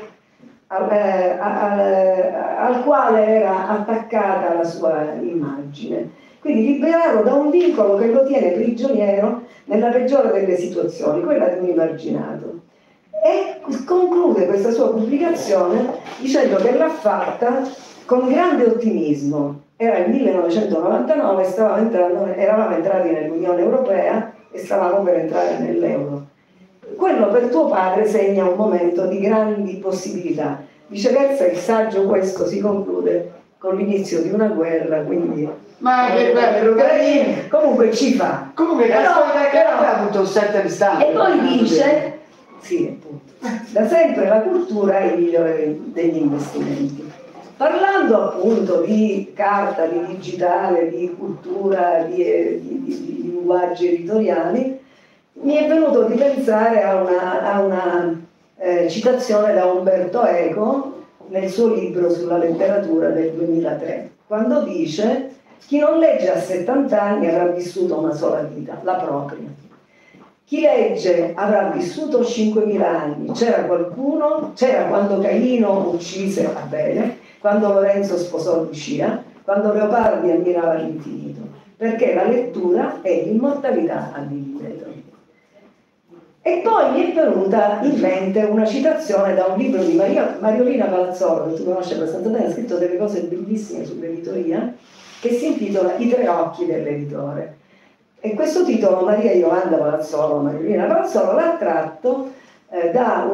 al quale era attaccata la sua immagine. Quindi liberarlo da un vincolo che lo tiene prigioniero nella peggiore delle situazioni, quella di un emarginato. E conclude questa sua pubblicazione dicendo che l'ha fatta con grande ottimismo. Era il 1999, eravamo entrati nell'Unione Europea e stavamo per entrare nell'euro. Quello per tuo padre segna un momento di grandi possibilità. Viceversa, il saggio questo si conclude con l'inizio di una guerra, quindi... Ma che bello, comunque ci fa. Comunque che ha avuto un set di stampa. E poi dice, sì, appunto, da sempre la cultura è il migliore degli investimenti. Parlando appunto di carta, di digitale, di cultura, di linguaggi editoriali, mi è venuto di pensare a una citazione da Umberto Eco nel suo libro sulla letteratura del 2003, quando dice: chi non legge a 70 anni avrà vissuto una sola vita, la propria. Chi legge avrà vissuto 5.000 anni. C'era quando Caino uccise Abele, quando Lorenzo sposò Lucia, quando Leopardi ammirava l'infinito, perché la lettura è l'immortalità all'indietro. E poi mi è venuta in mente una citazione da un libro di Mariolina Palazzolo, che tu conosci abbastanza bene, ha scritto delle cose bellissime sull'editoria, che si intitola I 3 occhi dell'editore. E questo titolo Maria Iolanda Palazzolo, Mariolina Palazzolo, l'ha tratto da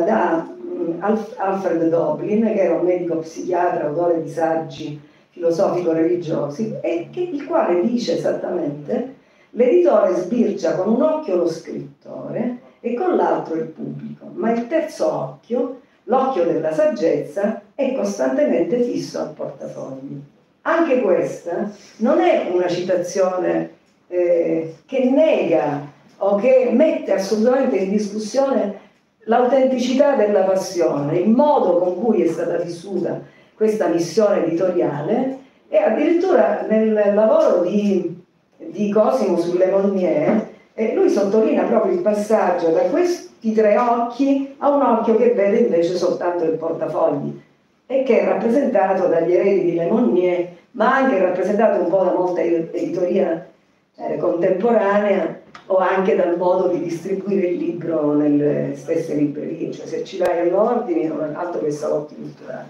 Alfred Doblin, che era un medico psichiatra, autore di saggi filosofico-religiosi, e il quale dice esattamente: l'editore sbircia con un occhio lo scrittore e con l'altro il pubblico, ma il terzo occhio, l'occhio della saggezza, è costantemente fisso al portafogli. Anche questa non è una citazione che nega o che mette assolutamente in discussione l'autenticità della passione, il modo con cui è stata vissuta questa missione editoriale, e addirittura nel lavoro di Cosimo sulle Monnier lui sottolinea proprio il passaggio da questi 3 occhi a un occhio che vede invece soltanto il portafogli, e che è rappresentato dagli eredi di Le Monnier, ma anche rappresentato un po' da molta editoria contemporanea, o anche dal modo di distribuire il libro nelle stesse librerie, cioè se ci vai all'ordine non è altro che salotti culturali.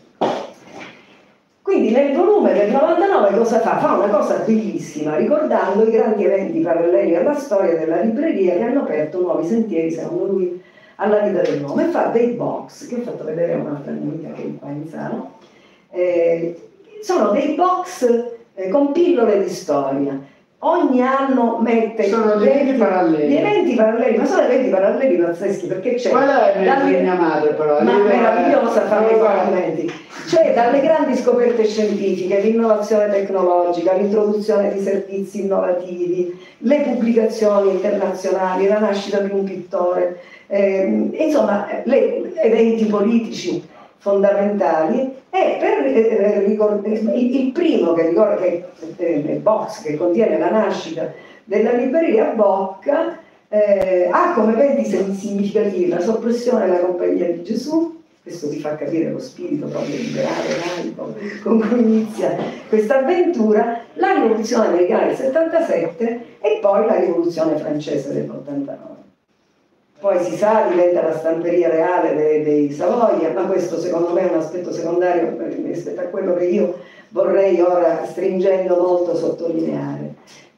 Quindi nel volume del 99 cosa fa? Fa una cosa bellissima, ricordando i grandi eventi paralleli alla storia della libreria che hanno aperto nuovi sentieri, secondo lui, alla vita dell'uomo, e fa dei box, che ho fatto vedere a un'altra amica che è qua in sala. Sono dei box con pillole di storia. Ogni anno mette sono gli eventi paralleli. Gli eventi paralleli, ma sono eventi paralleli pazzeschi, perché c'è quella è mia madre, però ma meravigliosa fare i paralleli. Cioè dalle grandi scoperte scientifiche, l'innovazione tecnologica, l'introduzione di servizi innovativi, le pubblicazioni internazionali, la nascita di un pittore, insomma eventi politici fondamentali. E il primo che ricorda, il box che contiene la nascita della libreria Bocca, ha come eventi significativi la soppressione della Compagnia di Gesù. Questo ti fa capire lo spirito proprio liberale, laico, con cui inizia questa avventura, la rivoluzione americana del 77 e poi la rivoluzione francese dell'89. Poi si sa, diventa la stamperia reale dei Savoia, ma questo secondo me è un aspetto secondario rispetto a quello che io vorrei ora, stringendo molto, sottolineare.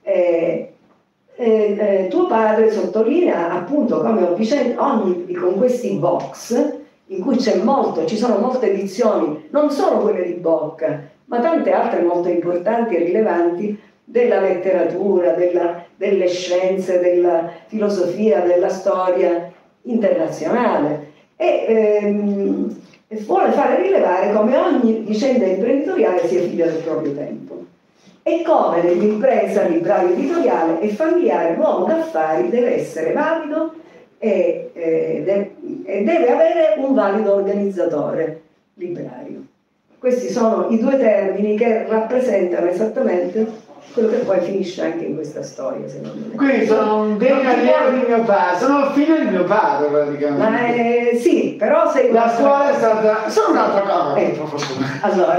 Tuo padre sottolinea appunto come con questi box, in cui ci sono molte edizioni, non solo quelle di Bocca, ma tante altre molto importanti e rilevanti della letteratura, delle scienze, della filosofia, della storia internazionale. E vuole fare rilevare come ogni vicenda imprenditoriale sia figlia del proprio tempo, e come nell'impresa, librario editoriale e familiare, l'uomo d'affari deve essere valido e deve avere un valido organizzatore librario. Questi sono i 2 termini che rappresentano esattamente quello che poi finisce anche in questa storia, secondo me. Quindi sono un decaliero di mio padre, sono il figlio di mio padre praticamente. Sì, però sei la scuola è stata... Sono un'altra cosa. Allora,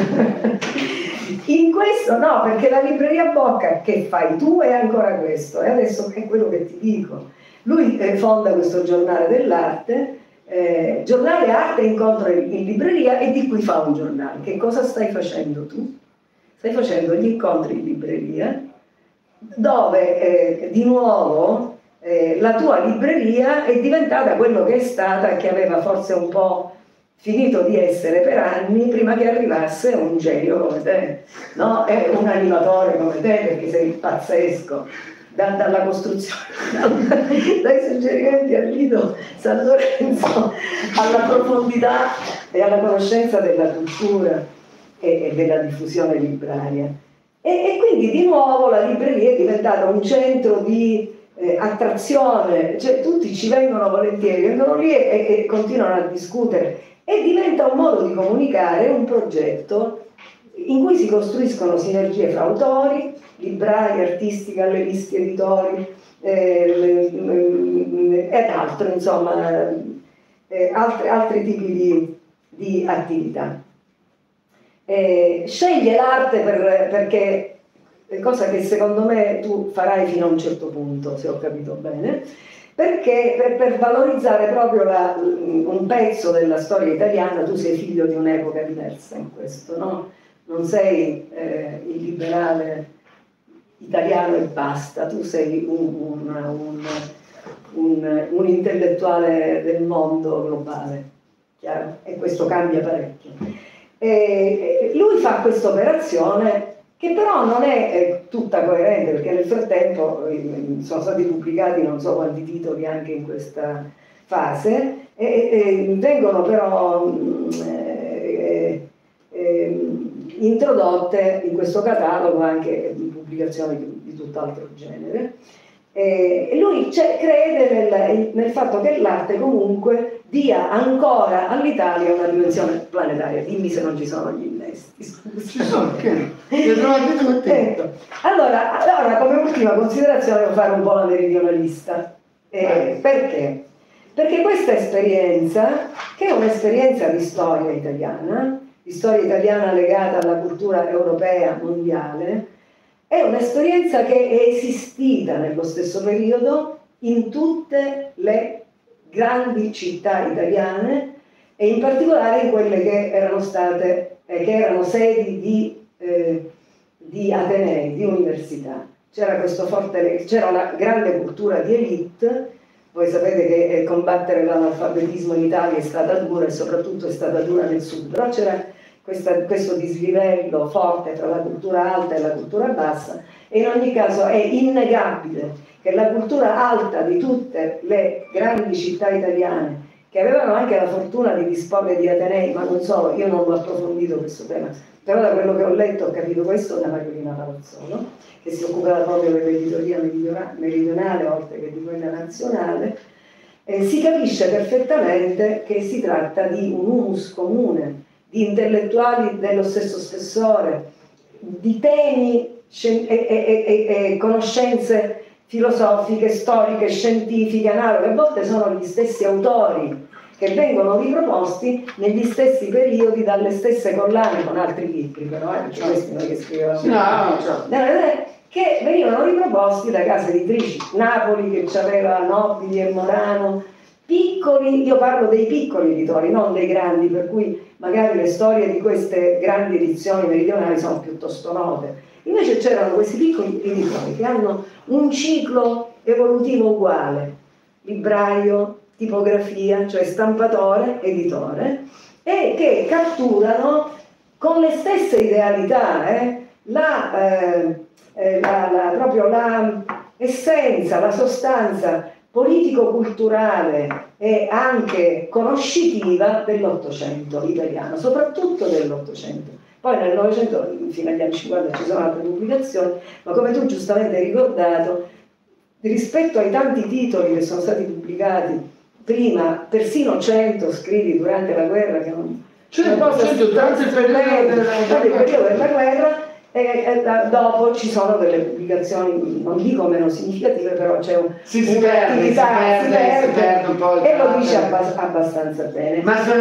in questo no, perché la libreria Bocca che fai tu è ancora questo, e adesso è quello che ti dico. Lui fonda questo giornale dell'arte, giornale arte incontro in libreria, e di cui fa un giornale. Che cosa stai facendo tu? Stai facendo gli incontri in libreria, dove di nuovo la tua libreria è diventata quello che è stata, che aveva forse un po' finito di essere per anni, prima che arrivasse un genio come te, no? E un animatore come te, perché sei pazzesco. Dalla costruzione, dai suggerimenti al Lido San Lorenzo, alla profondità e alla conoscenza della cultura e della diffusione libraria. E quindi di nuovo la libreria è diventata un centro di attrazione, cioè tutti ci vengono volentieri, vengono lì e continuano a discutere, e diventa un modo di comunicare, un progetto in cui si costruiscono sinergie fra autori, librai, artisti, galleristi, editori ed altro, insomma, altri tipi di attività. Sceglie l'arte perché, cosa che secondo me tu farai fino a un certo punto, se ho capito bene, perché per valorizzare proprio un pezzo della storia italiana. Tu sei figlio di un'epoca diversa in questo, no? Non sei il liberale italiano e basta, tu sei un intellettuale del mondo globale, chiaro? E questo cambia parecchio. Lui fa questa operazione che però non è tutta coerente, perché nel frattempo sono stati pubblicati non so quanti titoli anche in questa fase, e vengono però introdotte in questo catalogo anche pubblicazioni di tutt'altro genere. E lui crede nel fatto che l'arte comunque dia ancora all'Italia una dimensione planetaria. Dimmi se non ci sono gli innesti. Ci sono, che? Ecco. Allora, come ultima considerazione devo fare un po' la meridionalista. Perché? Perché questa esperienza, che è un'esperienza di storia italiana legata alla cultura europea mondiale, è un'esperienza che è esistita nello stesso periodo in tutte le grandi città italiane e in particolare in quelle che erano sedi di atenei, di università. C'era una grande cultura di elite. Voi sapete che combattere l'analfabetismo in Italia è stata dura e soprattutto è stata dura nel sud, però c'era questo dislivello forte tra la cultura alta e la cultura bassa, e in ogni caso è innegabile che la cultura alta di tutte le grandi città italiane, che avevano anche la fortuna di disporre di atenei, ma non solo, io non l'ho approfondito questo tema, però da quello che ho letto ho capito questo da Mariolina Palazzolo, che si occupava proprio dell'editoria meridionale oltre che di quella nazionale. Si capisce perfettamente che si tratta di un humus comune, di intellettuali dello stesso spessore, di temi e conoscenze filosofiche, storiche, scientifiche, analoghe. A volte sono gli stessi autori che vengono riproposti negli stessi periodi dalle stesse collane, con altri libri, però questi non che scrivevano, che venivano riproposti da case editrici. Napoli, che aveva Nobili e Morano, piccoli, io parlo dei piccoli editori, non dei grandi, per cui magari le storie di queste grandi edizioni meridionali sono piuttosto note. Invece c'erano questi piccoli editori che hanno un ciclo evolutivo uguale: libraio, tipografia, cioè stampatore, editore, e che catturano con le stesse idealità proprio la essenza, la sostanza politico-culturale e anche conoscitiva dell'Ottocento italiano, soprattutto dell'Ottocento. Poi nel Novecento, fino agli anni 50, ci sono altre pubblicazioni, ma come tu giustamente hai ricordato, rispetto ai tanti titoli che sono stati pubblicati prima, persino 100 scritti durante la guerra, che non... durante il periodo della guerra, e dopo ci sono delle pubblicazioni, non dico meno significative, però c'è un'attività, si perde un po', e lo dice abbastanza bene. Ma sono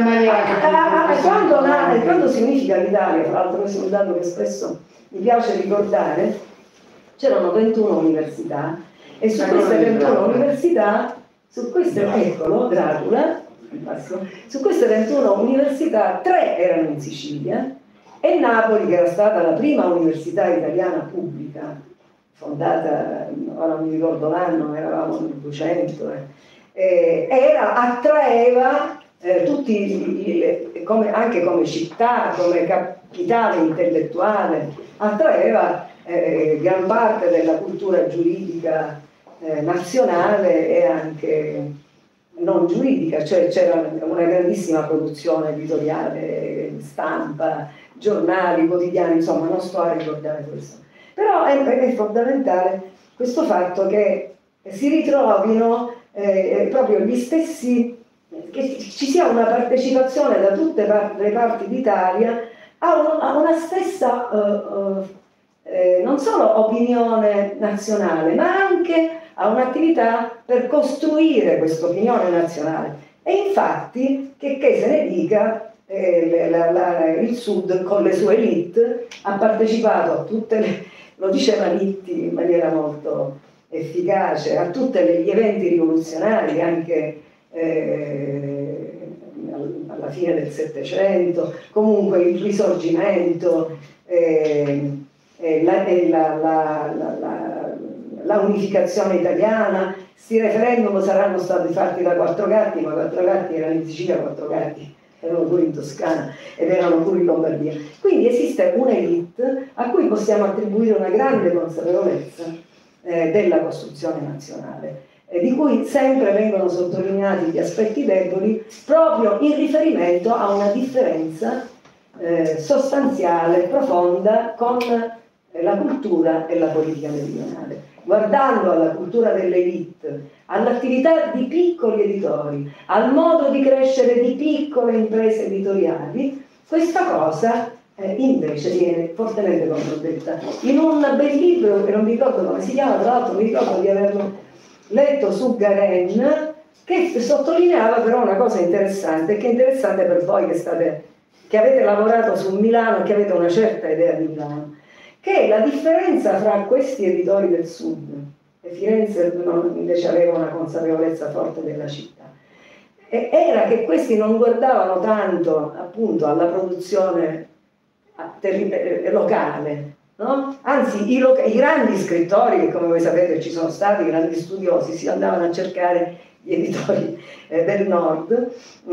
quando si unifica l'Italia, tra l'altro questo è un dato che spesso mi piace ricordare, c'erano 21 università, e su queste 21 università, eccolo, Dracula, su queste 21 università 3 erano in Sicilia, e Napoli, che era stata la prima università italiana pubblica, fondata, ora non mi ricordo l'anno, eravamo nel 200, attraeva tutti, anche come città, come capitale intellettuale, attraeva gran parte della cultura giuridica nazionale e anche non giuridica, cioè c'era una grandissima produzione editoriale, stampa, giornali, quotidiani, insomma non sto a ricordare questo. Però è fondamentale questo fatto che si ritrovino proprio gli stessi, che ci sia una partecipazione da tutte le parti d'Italia a una stessa non solo opinione nazionale, ma anche a un'attività per costruire questa opinione nazionale. E infatti, che se ne dica, il Sud con le sue elite ha partecipato a tutte lo diceva Nitti in maniera molto efficace, a tutti gli eventi rivoluzionari, anche alla fine del Settecento, comunque il Risorgimento, la unificazione italiana. Questi referendum saranno stati fatti da Quattrogatti, ma Quattrogatti erano in Sicilia, Quattrogatti erano pure in Toscana ed erano pure in Lombardia. Quindi esiste un'elite a cui possiamo attribuire una grande consapevolezza della costruzione nazionale, di cui sempre vengono sottolineati gli aspetti deboli proprio in riferimento a una differenza sostanziale, profonda, con la cultura e la politica meridionale, guardando alla cultura dell'elite, all'attività di piccoli editori, al modo di crescere di piccole imprese editoriali, questa cosa invece viene fortemente controdetta. In un bel libro, che non mi ricordo come si chiama, tra l'altro mi ricordo di averlo letto su Garen, che sottolineava però una cosa interessante, che è interessante per voi che avete lavorato su Milano e che avete una certa idea di Milano, che è la differenza fra questi editori del sud, e Firenze invece aveva una consapevolezza forte della città, era che questi non guardavano tanto appunto alla produzione locale, no? Anzi i grandi scrittori, che come voi sapete ci sono stati, i grandi studiosi, si andavano a cercare gli editori del nord,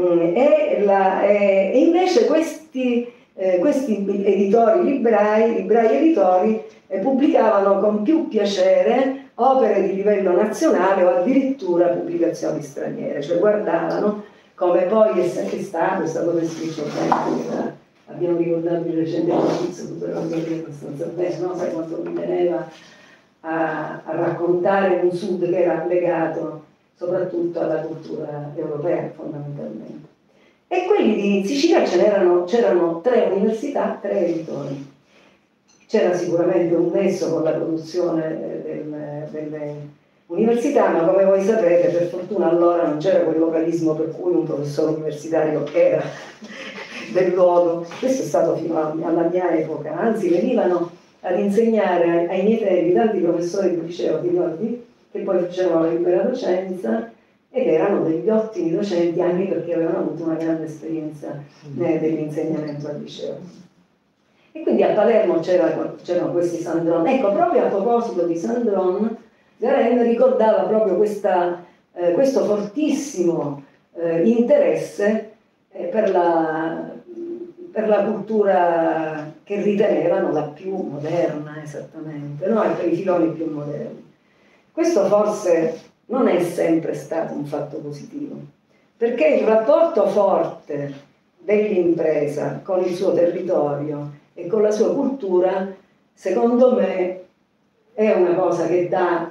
e invece questi editori, librai editori, pubblicavano con più piacere opere di livello nazionale o addirittura pubblicazioni straniere, cioè guardavano, come poi è sempre stato, è stato descritto bene, abbiamo ricordato il recente notizia, tu però mi dire abbastanza bene, no? Sai quanto mi teneva a raccontare un sud che era legato soprattutto alla cultura europea fondamentalmente. E quelli di Sicilia c'erano 3 università, 3 editori. C'era sicuramente un nesso con la produzione delle università, ma come voi sapete, per fortuna allora non c'era quel localismo per cui un professore universitario era del luogo. Questo è stato fino alla mia epoca, anzi venivano ad insegnare ai miei tempi tanti professori del liceo di Nordi, che poi facevano la libera docenza ed erano degli ottimi docenti anche perché avevano avuto una grande esperienza dell'insegnamento al liceo. E quindi a Palermo c'erano questi Sandron. Ecco, proprio a proposito di Sandron, Garen ricordava proprio questo fortissimo interesse per la cultura che ritenevano la più moderna, esattamente, no? E per i filoni più moderni. Questo forse non è sempre stato un fatto positivo, perché il rapporto forte dell'impresa con il suo territorio e con la sua cultura, secondo me, è una cosa che dà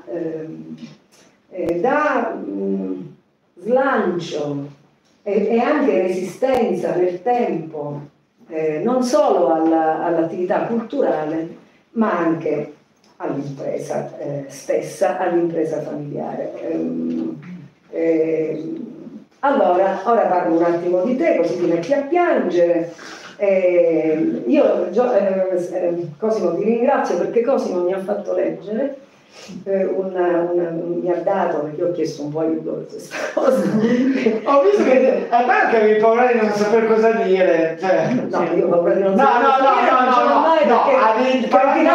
slancio e anche resistenza nel tempo, non solo all'attività culturale, ma anche all'impresa stessa, all'impresa familiare. Allora, ora parlo un attimo di te, così ti metti a piangere. Io, Cosimo, ti ringrazio perché Cosimo mi ha fatto leggere, mi ha dato, perché io ho chiesto un po' aiuto per questa cosa. Ho visto che a parte avevi paura di non sapere cosa dire. Cioè, no, io ho paura di non sapere cosa dire, non ce l'ho mai perché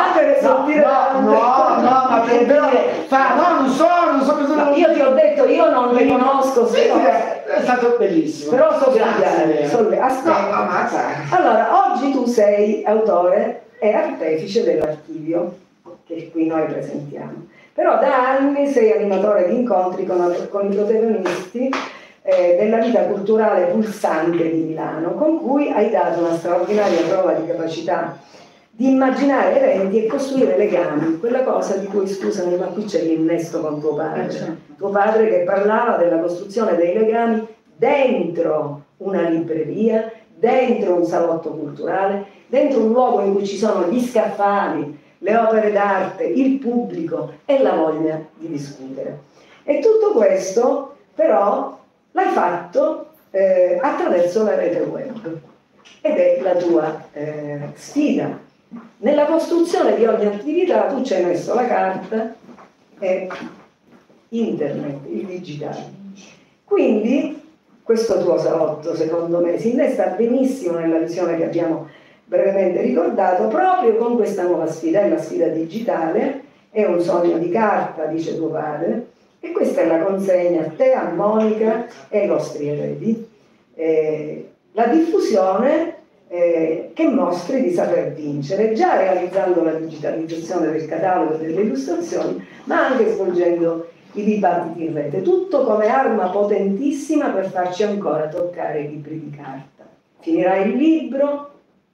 ma per dire, no, non so cosa. Io ti ho detto, io non le conosco, è stato bellissimo. Però so studiare. Aspetta. Allora, oggi tu sei autore e artefice dell'archivio che qui noi presentiamo. Però da anni sei animatore di incontri con i protagonisti della vita culturale pulsante di Milano, con cui hai dato una straordinaria prova di capacità di immaginare eventi e costruire legami, quella cosa di cui, scusami, ma qui c'è l'innesto con tuo padre. Tuo padre che parlava della costruzione dei legami dentro una libreria, dentro un salotto culturale, dentro un luogo in cui ci sono gli scaffali, le opere d'arte, il pubblico e la voglia di discutere. E tutto questo però l'hai fatto attraverso la rete web ed è la tua sfida. Nella costruzione di ogni attività tu ci hai messo la carta e internet, il digitale. Quindi questo tuo salotto, secondo me, si innesta benissimo nella visione che abbiamo brevemente ricordato, proprio con questa nuova sfida. È la sfida digitale, è un sogno di carta, dice tuo padre, e questa è la consegna a te, a Monica e ai vostri eredi. La diffusione che mostri di saper vincere, già realizzando la digitalizzazione del catalogo e delle illustrazioni, ma anche svolgendo i dibattiti in rete, tutto come arma potentissima per farci ancora toccare i libri di carta. Finirà il libro,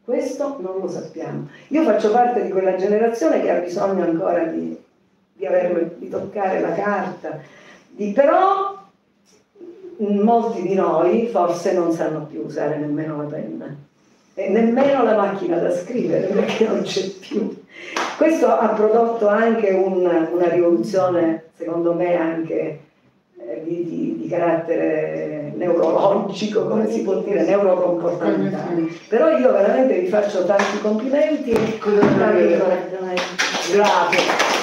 Questo non lo sappiamo. Io faccio parte di quella generazione che ha bisogno ancora di toccare la carta, però molti di noi forse non sanno più usare nemmeno la penna e nemmeno la macchina da scrivere, perché non c'è più. Questo ha prodotto anche una rivoluzione, secondo me, anche di carattere neurologico, come si può dire, neurocomportamentale. Però io veramente vi faccio tanti complimenti e tanti incoraggiamenti. Grazie.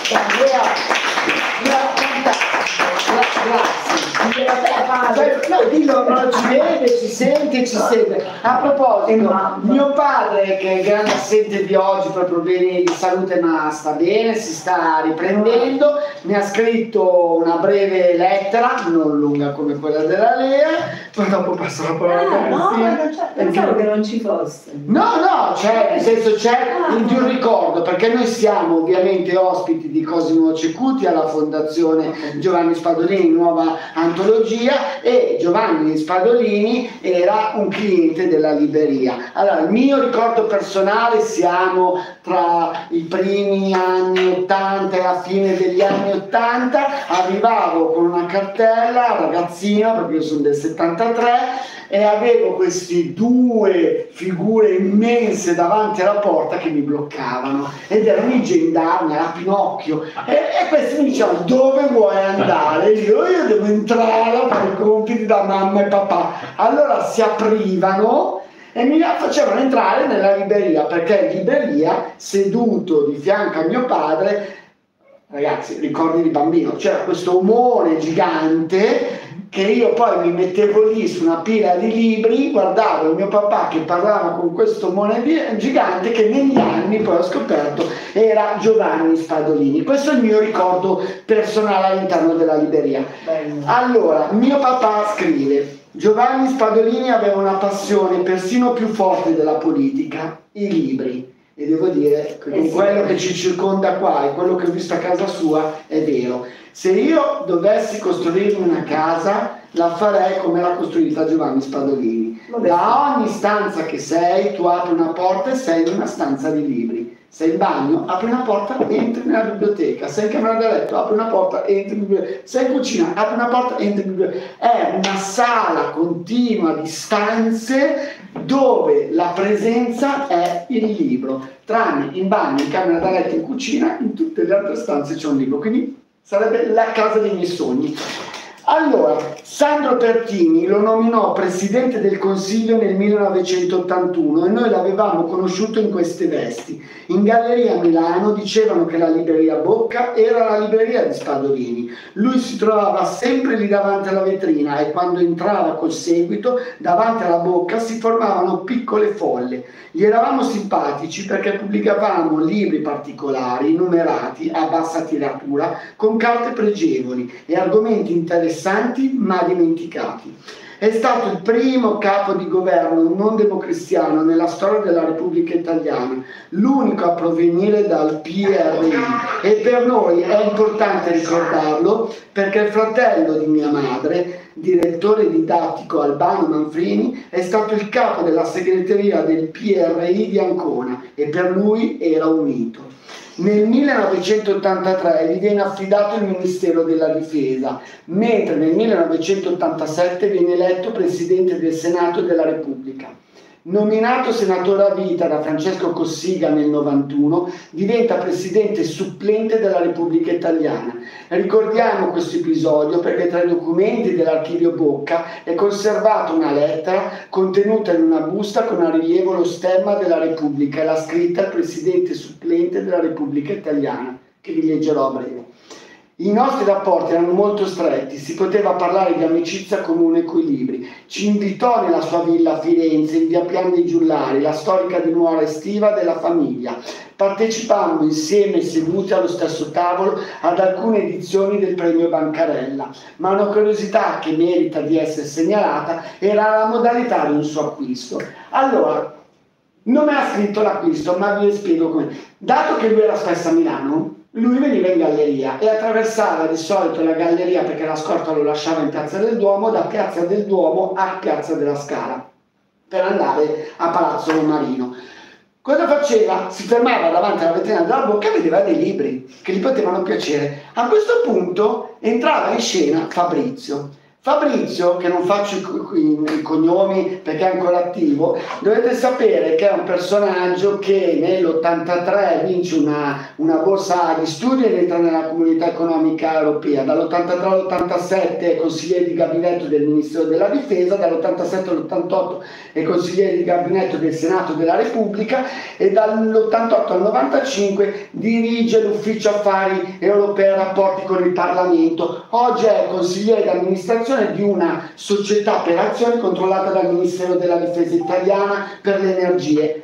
Grazie. No, dillo, ma ci vede, ci sente, ci segue. A proposito, mio padre, che è il grande assente di oggi per problemi di salute, ma sta bene, si sta riprendendo, mi ha scritto una breve lettera, non lunga come quella della Lea, poi dopo passo la parola. Pensavo che non ci fosse. No, c'è, nel senso c'è di un ricordo, perché noi siamo ovviamente ospiti di Cosimo Cecuti alla Fondazione Giovanni Spadolini, nuova antologia, e Giovanni Spadolini era un cliente della libreria. Allora, il mio ricordo personale, siamo tra i primi anni 80 e la fine degli anni 80, arrivavo con una cartella, ragazzino, perché io sono del 73, e avevo queste due figure immense davanti alla porta che mi bloccavano, ed erano i gendarmi, era Pinocchio, e questi mi dicevano: dove vuoi andare? Io devo entrare a fare i compiti da mamma e papà. Allora si aprivano e mi facevano entrare nella libreria, perché in libreria, seduto di fianco a mio padre, ragazzi, ricordi di bambino, c'era questo omone gigante che io poi mi mettevo lì su una pila di libri, guardavo il mio papà che parlava con questo omone gigante, che negli anni poi ho scoperto era Giovanni Spadolini. Questo è il mio ricordo personale all'interno della libreria. Allora, mio papà scrive: Giovanni Spadolini aveva una passione persino più forte della politica, i libri. E devo dire che con quello che ci circonda qua e quello che ho visto a casa sua è vero. Se io dovessi costruirmi una casa, la farei come l'ha costruita Giovanni Spadolini. Da ogni stanza che sei, tu apri una porta e sei in una stanza di libri. Sei in bagno, apri una porta, entri nella biblioteca. Sei in camera da letto, apri una porta, entri in biblioteca. Sei in cucina, apri una porta, entri in biblioteca. È una sala continua di stanze dove la presenza è il libro. Tranne in bagno, in camera da letto, in cucina, in tutte le altre stanze c'è un libro. Quindi sarebbe la casa dei miei sogni. Allora, Sandro Pertini lo nominò presidente del Consiglio nel 1981 e noi l'avevamo conosciuto in queste vesti. In galleria a Milano dicevano che la libreria Bocca era la libreria di Spadolini. Lui si trovava sempre lì davanti alla vetrina e quando entrava col seguito, davanti alla Bocca si formavano piccole folle. Gli eravamo simpatici perché pubblicavamo libri particolari, numerati, a bassa tiratura, con carte pregevoli e argomenti interessanti ma dimenticati. È stato il primo capo di governo non democristiano nella storia della Repubblica Italiana, l'unico a provenire dal PRI, e per noi è importante ricordarlo perché il fratello di mia madre, direttore didattico Albano Manfrini, è stato il capo della segreteria del PRI di Ancona e per lui era un mito. Nel 1983 gli viene affidato il Ministero della Difesa, mentre nel 1987 viene eletto Presidente del Senato della Repubblica. Nominato senatore a vita da Francesco Cossiga nel 91, diventa presidente supplente della Repubblica Italiana. Ricordiamo questo episodio perché tra i documenti dell'archivio Bocca è conservata una lettera contenuta in una busta con a rilievo lo stemma della Repubblica e la scritta al presidente supplente della Repubblica Italiana, che vi leggerò a breve. I nostri rapporti erano molto stretti, si poteva parlare di amicizia comune coi libri. Ci invitò nella sua villa a Firenze, in via Pian dei Giullari, la storica dimora estiva della famiglia. Partecipammo insieme seduti allo stesso tavolo ad alcune edizioni del premio Bancarella, ma una curiosità che merita di essere segnalata era la modalità di un suo acquisto. Allora, non mi ha scritto l'acquisto, ma vi spiego come. Dato che lui era spesso a Milano, lui veniva in galleria e attraversava di solito la galleria, perché la scorta lo lasciava in Piazza del Duomo, da Piazza del Duomo a Piazza della Scala per andare a Palazzo Marino. Cosa faceva? Si fermava davanti alla vetrina della Bocca e vedeva dei libri che gli potevano piacere. A questo punto entrava in scena Fabrizio. Fabrizio, che non faccio i cognomi perché è ancora attivo, dovete sapere che è un personaggio che nell'83 vince una borsa di studio ed entra nella Comunità Economica Europea. Dall'83 all'87 è consigliere di gabinetto del Ministero della Difesa, dall'87 all'88 è consigliere di gabinetto del Senato della Repubblica e dall'88 al 95 dirige l'Ufficio Affari Europei e Rapporti con il Parlamento. Oggi è consigliere di amministrazione di una società per azioni controllata dal Ministero della Difesa italiana per le energie.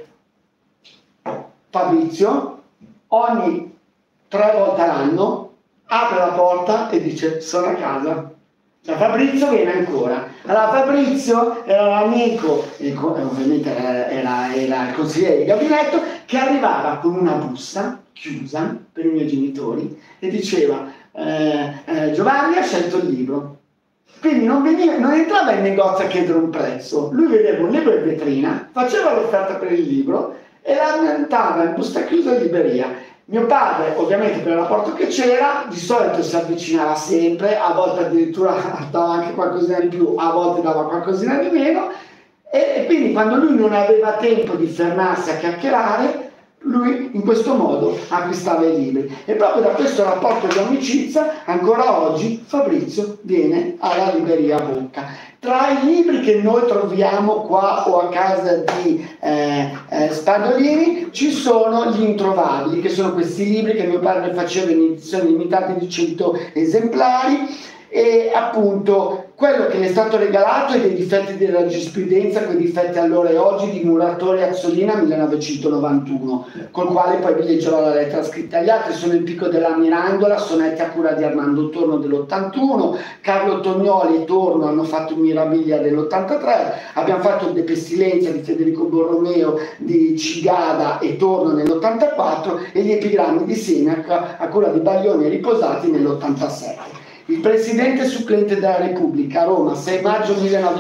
Fabrizio ogni 3 volte all'anno apre la porta e dice sono a casa. Cioè Fabrizio viene ancora. Allora Fabrizio era l'amico, ovviamente era il consigliere di gabinetto, che arrivava con una busta chiusa per i miei genitori e diceva Giovanni ha scelto il libro. Quindi non entrava in negozio a chiedere un prezzo, lui vedeva un libro in vetrina, faceva l'offerta per il libro e la metteva in busta chiusa in libreria. Mio padre, ovviamente per il rapporto che c'era, di solito si avvicinava sempre, a volte addirittura dava anche qualcosina di più, a volte dava qualcosina di meno, e quindi quando lui non aveva tempo di fermarsi a chiacchierare, lui in questo modo acquistava i libri. E proprio da questo rapporto di amicizia ancora oggi Fabrizio viene alla libreria Bocca. Tra i libri che noi troviamo qua o a casa di Spadolini ci sono gli introvabili, che sono questi libri che mio padre faceva in edizioni limitate di 100 esemplari, e appunto quello che gli è stato regalato è dei difetti della giurisprudenza, quei difetti allora e oggi di Muratore Azzolina 1991, col quale poi vi leggerò la lettera scritta. Gli altri sono Il picco della Mirandola, sonetti a cura di Armando Torno dell'81, Carlo Tognoli e Torno hanno fatto Mirabilia dell'83, abbiamo fatto De Pestilenza di Federico Borromeo, di Cigada e Torno nell'84 e gli epigrammi di Seneca a cura di Baglioni e Riposati nell'87. Il presidente supplente della Repubblica, Roma, 6 maggio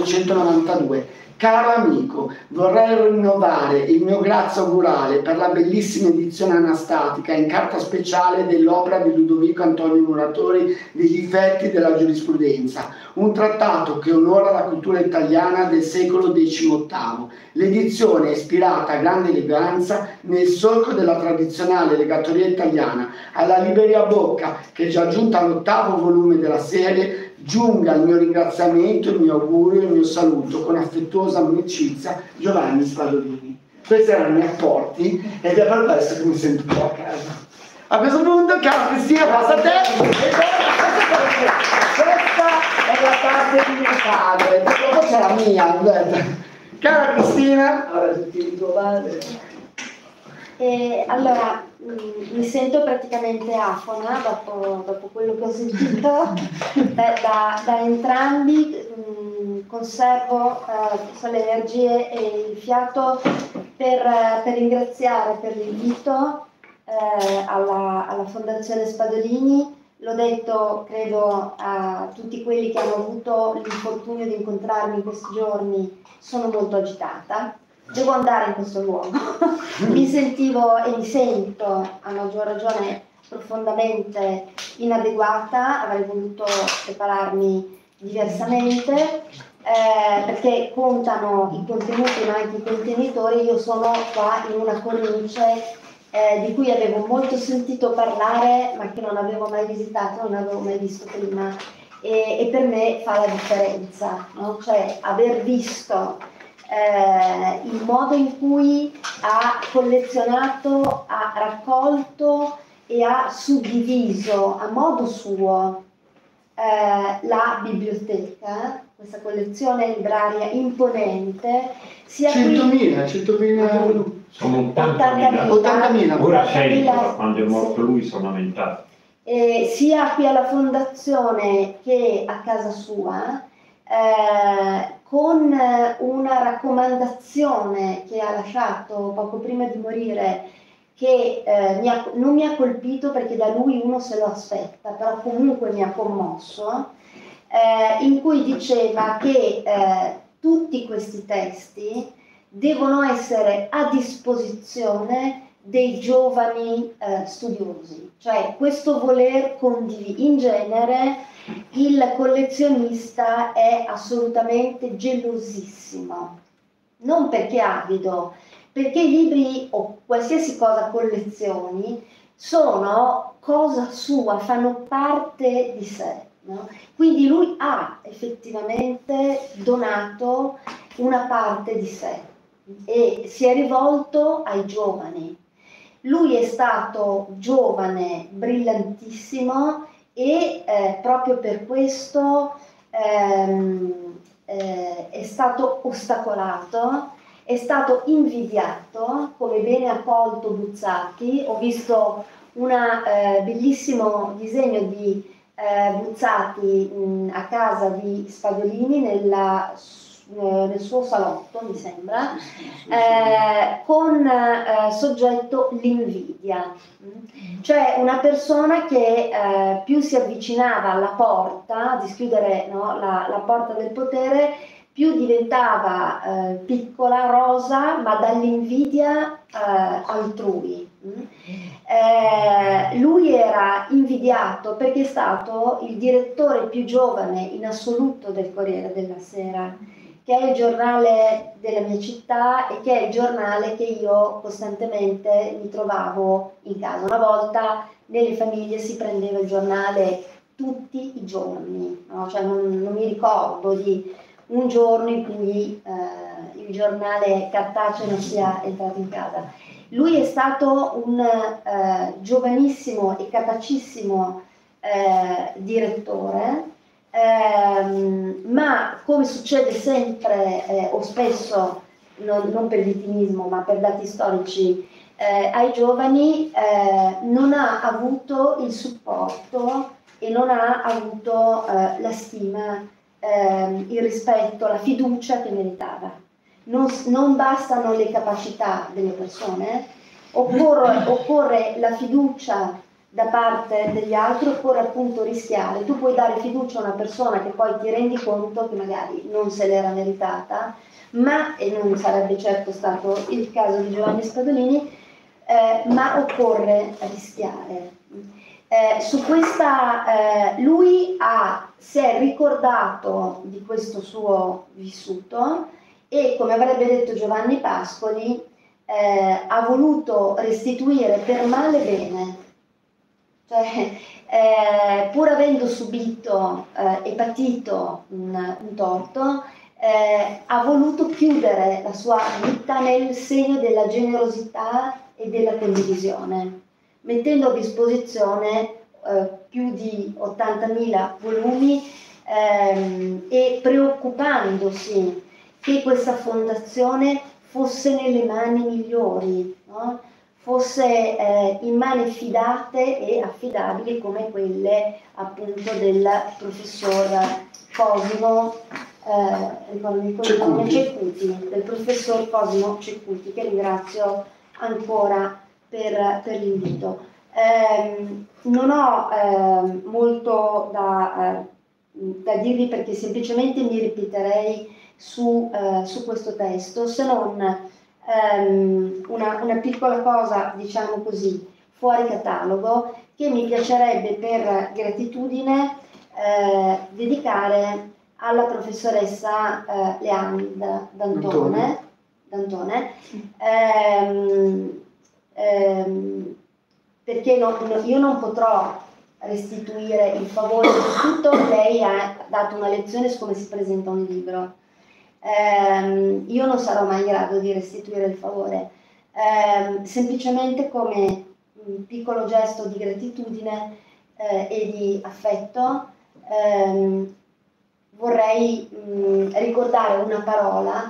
1992. Caro amico, vorrei rinnovare il mio grazie augurale per la bellissima edizione anastatica in carta speciale dell'opera di Ludovico Antonio Muratori degli effetti della giurisprudenza, un trattato che onora la cultura italiana del secolo XVIII. L'edizione è ispirata a grande eleganza nel solco della tradizionale legatoria italiana. Alla libreria Bocca, che è già giunta all'8º volume della serie, giunga il mio ringraziamento, il mio augurio, il mio saluto con affettuosa amicizia, Giovanni Spadolini. Questi erano i miei apporti ed è per questo che mi sento un po' a casa. A questo punto, cara Cristina, passa a te. Questa è la parte di mio padre, dopo c'è la mia. Cara Cristina, Ora tutti tuo padre. Allora, mi sento praticamente afona dopo quello che ho sentito da entrambi. Conservo le energie e il fiato per ringraziare per l'invito alla Fondazione Spadolini. L'ho detto, credo, a tutti quelli che hanno avuto l'infortunio di incontrarmi in questi giorni, sono molto agitata. Devo andare in questo luogo. Mi sentivo e mi sento a maggior ragione profondamente inadeguata, avrei voluto prepararmi diversamente, perché contano i contenuti ma anche i contenitori. Io sono qua in una cornice di cui avevo molto sentito parlare ma che non avevo mai visitato, non avevo mai visto prima, e per me fa la differenza, no? Cioè aver visto il modo in cui ha collezionato, ha raccolto e ha suddiviso a modo suo la biblioteca, questa collezione libraria imponente, sia 100.000 sono 80.000. Ora 100, quando è morto lui sono aumentati. Sia qui alla Fondazione che a casa sua, con una raccomandazione che ha lasciato poco prima di morire, che non mi ha colpito perché da lui uno se lo aspetta, però comunque mi ha commosso, in cui diceva che tutti questi testi devono essere a disposizione dei giovani studiosi, cioè questo voler condividere. In genere il collezionista è assolutamente gelosissimo, non perché è avido, perché i libri o qualsiasi cosa collezioni sono cosa sua, fanno parte di sé, no? Quindi lui ha effettivamente donato una parte di sé e si è rivolto ai giovani. Lui è stato giovane, brillantissimo e proprio per questo è stato ostacolato, è stato invidiato, come bene ha colto Buzzati. Ho visto un bellissimo disegno di Buzzati a casa di Spadolini nel suo salotto, mi sembra, con soggetto l'invidia, cioè una persona che più si avvicinava alla porta, di schiudere, no, la porta del potere, più diventava piccola, rosa, ma dall'invidia altrui. Lui era invidiato perché è stato il direttore più giovane in assoluto del Corriere della Sera, che è il giornale della mia città e che è il giornale che io costantemente mi trovavo in casa. Una volta nelle famiglie si prendeva il giornale tutti i giorni, no? Cioè non mi ricordo di un giorno in cui il giornale cartaceo non sia entrato in casa. Lui è stato un giovanissimo e capacissimo direttore, ma come succede sempre o spesso, non per vittimismo ma per dati storici, ai giovani non ha avuto il supporto e non ha avuto la stima, il rispetto, la fiducia che meritava. Non bastano le capacità delle persone, occorre la fiducia da parte degli altri, occorre appunto rischiare. Tu puoi dare fiducia a una persona che poi ti rendi conto che magari non se l'era meritata, ma, e non sarebbe certo stato il caso di Giovanni Spadolini, ma occorre rischiare. Su questa, lui si è ricordato di questo suo vissuto e, come avrebbe detto Giovanni Pascoli, ha voluto restituire per male bene, cioè pur avendo subito e patito un torto, ha voluto chiudere la sua vita nel segno della generosità e della condivisione, mettendo a disposizione più di 80.000 volumi e preoccupandosi che questa fondazione fosse nelle mani migliori, no? Fosse in mani fidate e affidabili come quelle appunto del professor Cosimo Ceccuti, del professor Cosimo Ceccuti, che ringrazio ancora per l'invito. Non ho molto da dirvi, perché semplicemente mi ripeterei su questo testo, se non una piccola cosa, diciamo così, fuori catalogo, che mi piacerebbe per gratitudine dedicare alla professoressa Leanne D'Antone, perché io non potrò restituire il favore di tutto. Lei ha dato una lezione su come si presenta un libro. Io non sarò mai in grado di restituire il favore, semplicemente come un piccolo gesto di gratitudine e di affetto vorrei ricordare una parola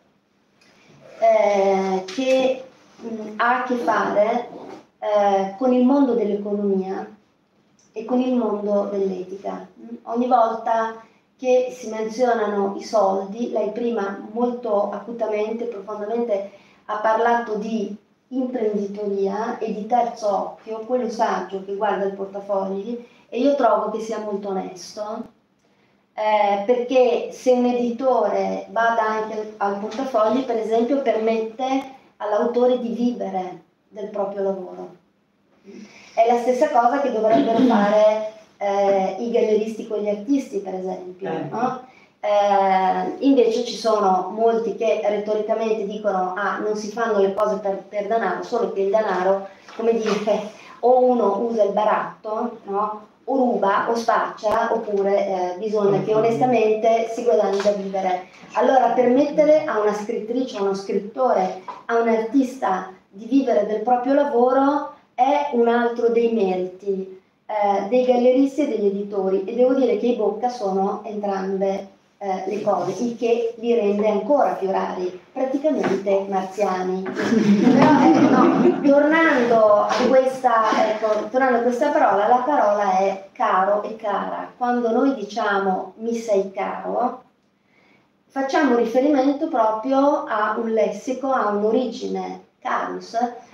che ha a che fare con il mondo dell'economia e con il mondo dell'etica. Ogni volta che si menzionano i soldi, lei prima molto acutamente, profondamente ha parlato di imprenditoria e di terzo occhio, quello saggio che guarda il portafogli, e io trovo che sia molto onesto. perché se un editore bada anche al portafogli, per esempio, permette all'autore di vivere del proprio lavoro. È la stessa cosa che dovrebbero fare i galleristi con gli artisti, per esempio, no? Invece ci sono molti che retoricamente dicono non si fanno le cose per denaro, solo che il denaro, come dire, o uno usa il baratto, no? O ruba o spaccia, oppure bisogna che onestamente si guadagni da vivere. Allora permettere a una scrittrice, a uno scrittore, a un artista di vivere del proprio lavoro è un altro dei meriti dei galleristi e degli editori, e devo dire che i Bocca sono entrambe le cose, il che li rende ancora più rari, praticamente marziani. Però tornando a questa parola, la parola è caro e cara. Quando noi diciamo mi sei caro, facciamo riferimento proprio a un lessico, a un'origine, carus,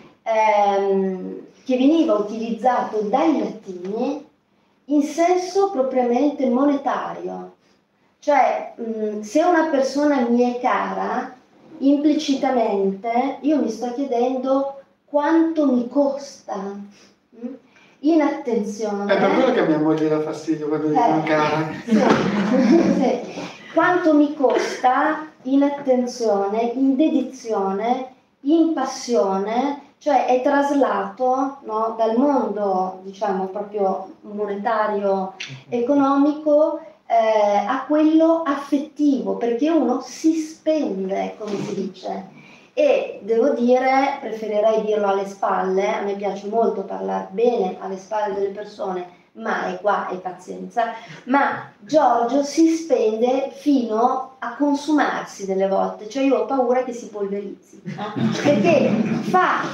che veniva utilizzato dai latini in senso propriamente monetario. Cioè, se una persona mi è cara, implicitamente io mi sto chiedendo quanto mi costa. In attenzione. È per quello che a mia moglie dà fastidio quando dicono cara. Sì. Quanto mi costa in attenzione, in dedizione, in passione, cioè è traslato, no, dal mondo, diciamo, proprio monetario, economico, a quello affettivo, perché uno si spende, come si dice, e devo dire, preferirei dirlo alle spalle, a me piace molto parlare bene alle spalle delle persone, ma è qua e pazienza, ma Giorgio si spende fino a consumarsi delle volte, cioè io ho paura che si polverizzi, no? Perché fa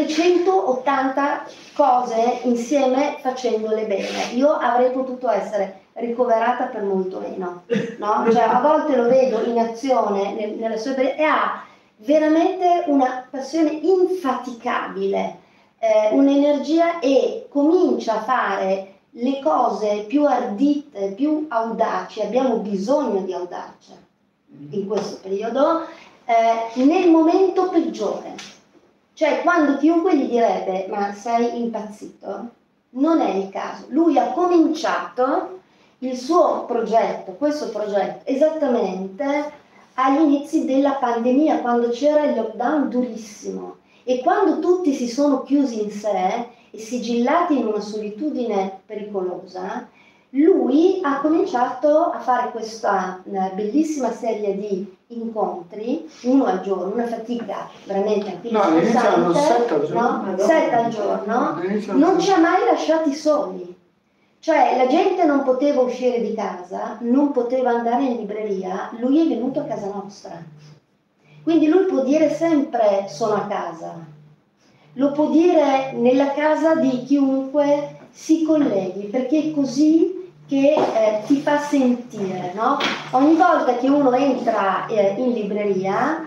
380 cose insieme facendole bene. Io avrei potuto essere ricoverata per molto meno, no? Cioè a volte lo vedo in azione nelle sue e ha veramente una passione infaticabile, un'energia, e comincia a fare le cose più ardite, più audaci. Abbiamo bisogno di audacia in questo periodo, nel momento peggiore, cioè quando chiunque gli direbbe ma sei impazzito, non è il caso. Lui ha cominciato il suo progetto, questo progetto, esattamente agli inizi della pandemia, quando c'era il lockdown durissimo e quando tutti si sono chiusi in sé e sigillati in una solitudine pericolosa. Lui ha cominciato a fare questa bellissima serie di incontri, uno al giorno, una fatica veramente anche iniziano 7 al giorno. No? 7 al giorno, non ci ha mai lasciati soli. Cioè la gente non poteva uscire di casa, non poteva andare in libreria, lui è venuto a casa nostra. Quindi lui può dire sempre sono a casa, lo può dire nella casa di chiunque si colleghi, perché è così che ti fa sentire, no? Ogni volta che uno entra in libreria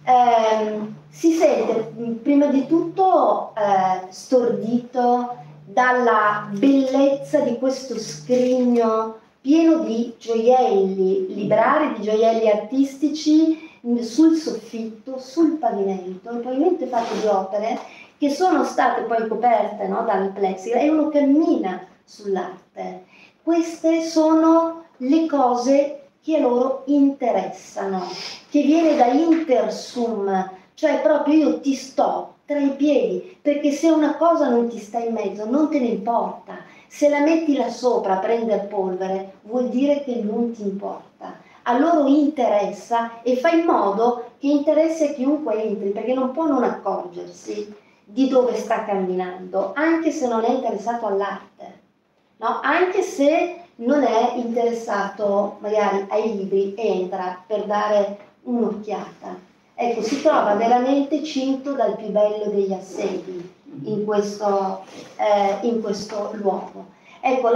si sente prima di tutto stordito dalla bellezza di questo scrigno pieno di gioielli librari, di gioielli artistici sul soffitto, sul pavimento, e probabilmente fatti di opere che sono state poi coperte, no, dal plexiglass, e uno cammina sull'arte. Queste sono le cose che a loro interessano, che viene da intersum, cioè proprio io ti sto tra i piedi, perché se una cosa non ti sta in mezzo non te ne importa, se la metti là sopra a prendere polvere vuol dire che non ti importa. A loro interessa, e fa in modo che interessi a chiunque entri, perché non può non accorgersi di dove sta camminando, anche se non è interessato all'arte, no? Anche se non è interessato magari ai libri, entra per dare un'occhiata. Ecco, si trova veramente cinto dal più bello degli assedi in questo luogo. Ecco,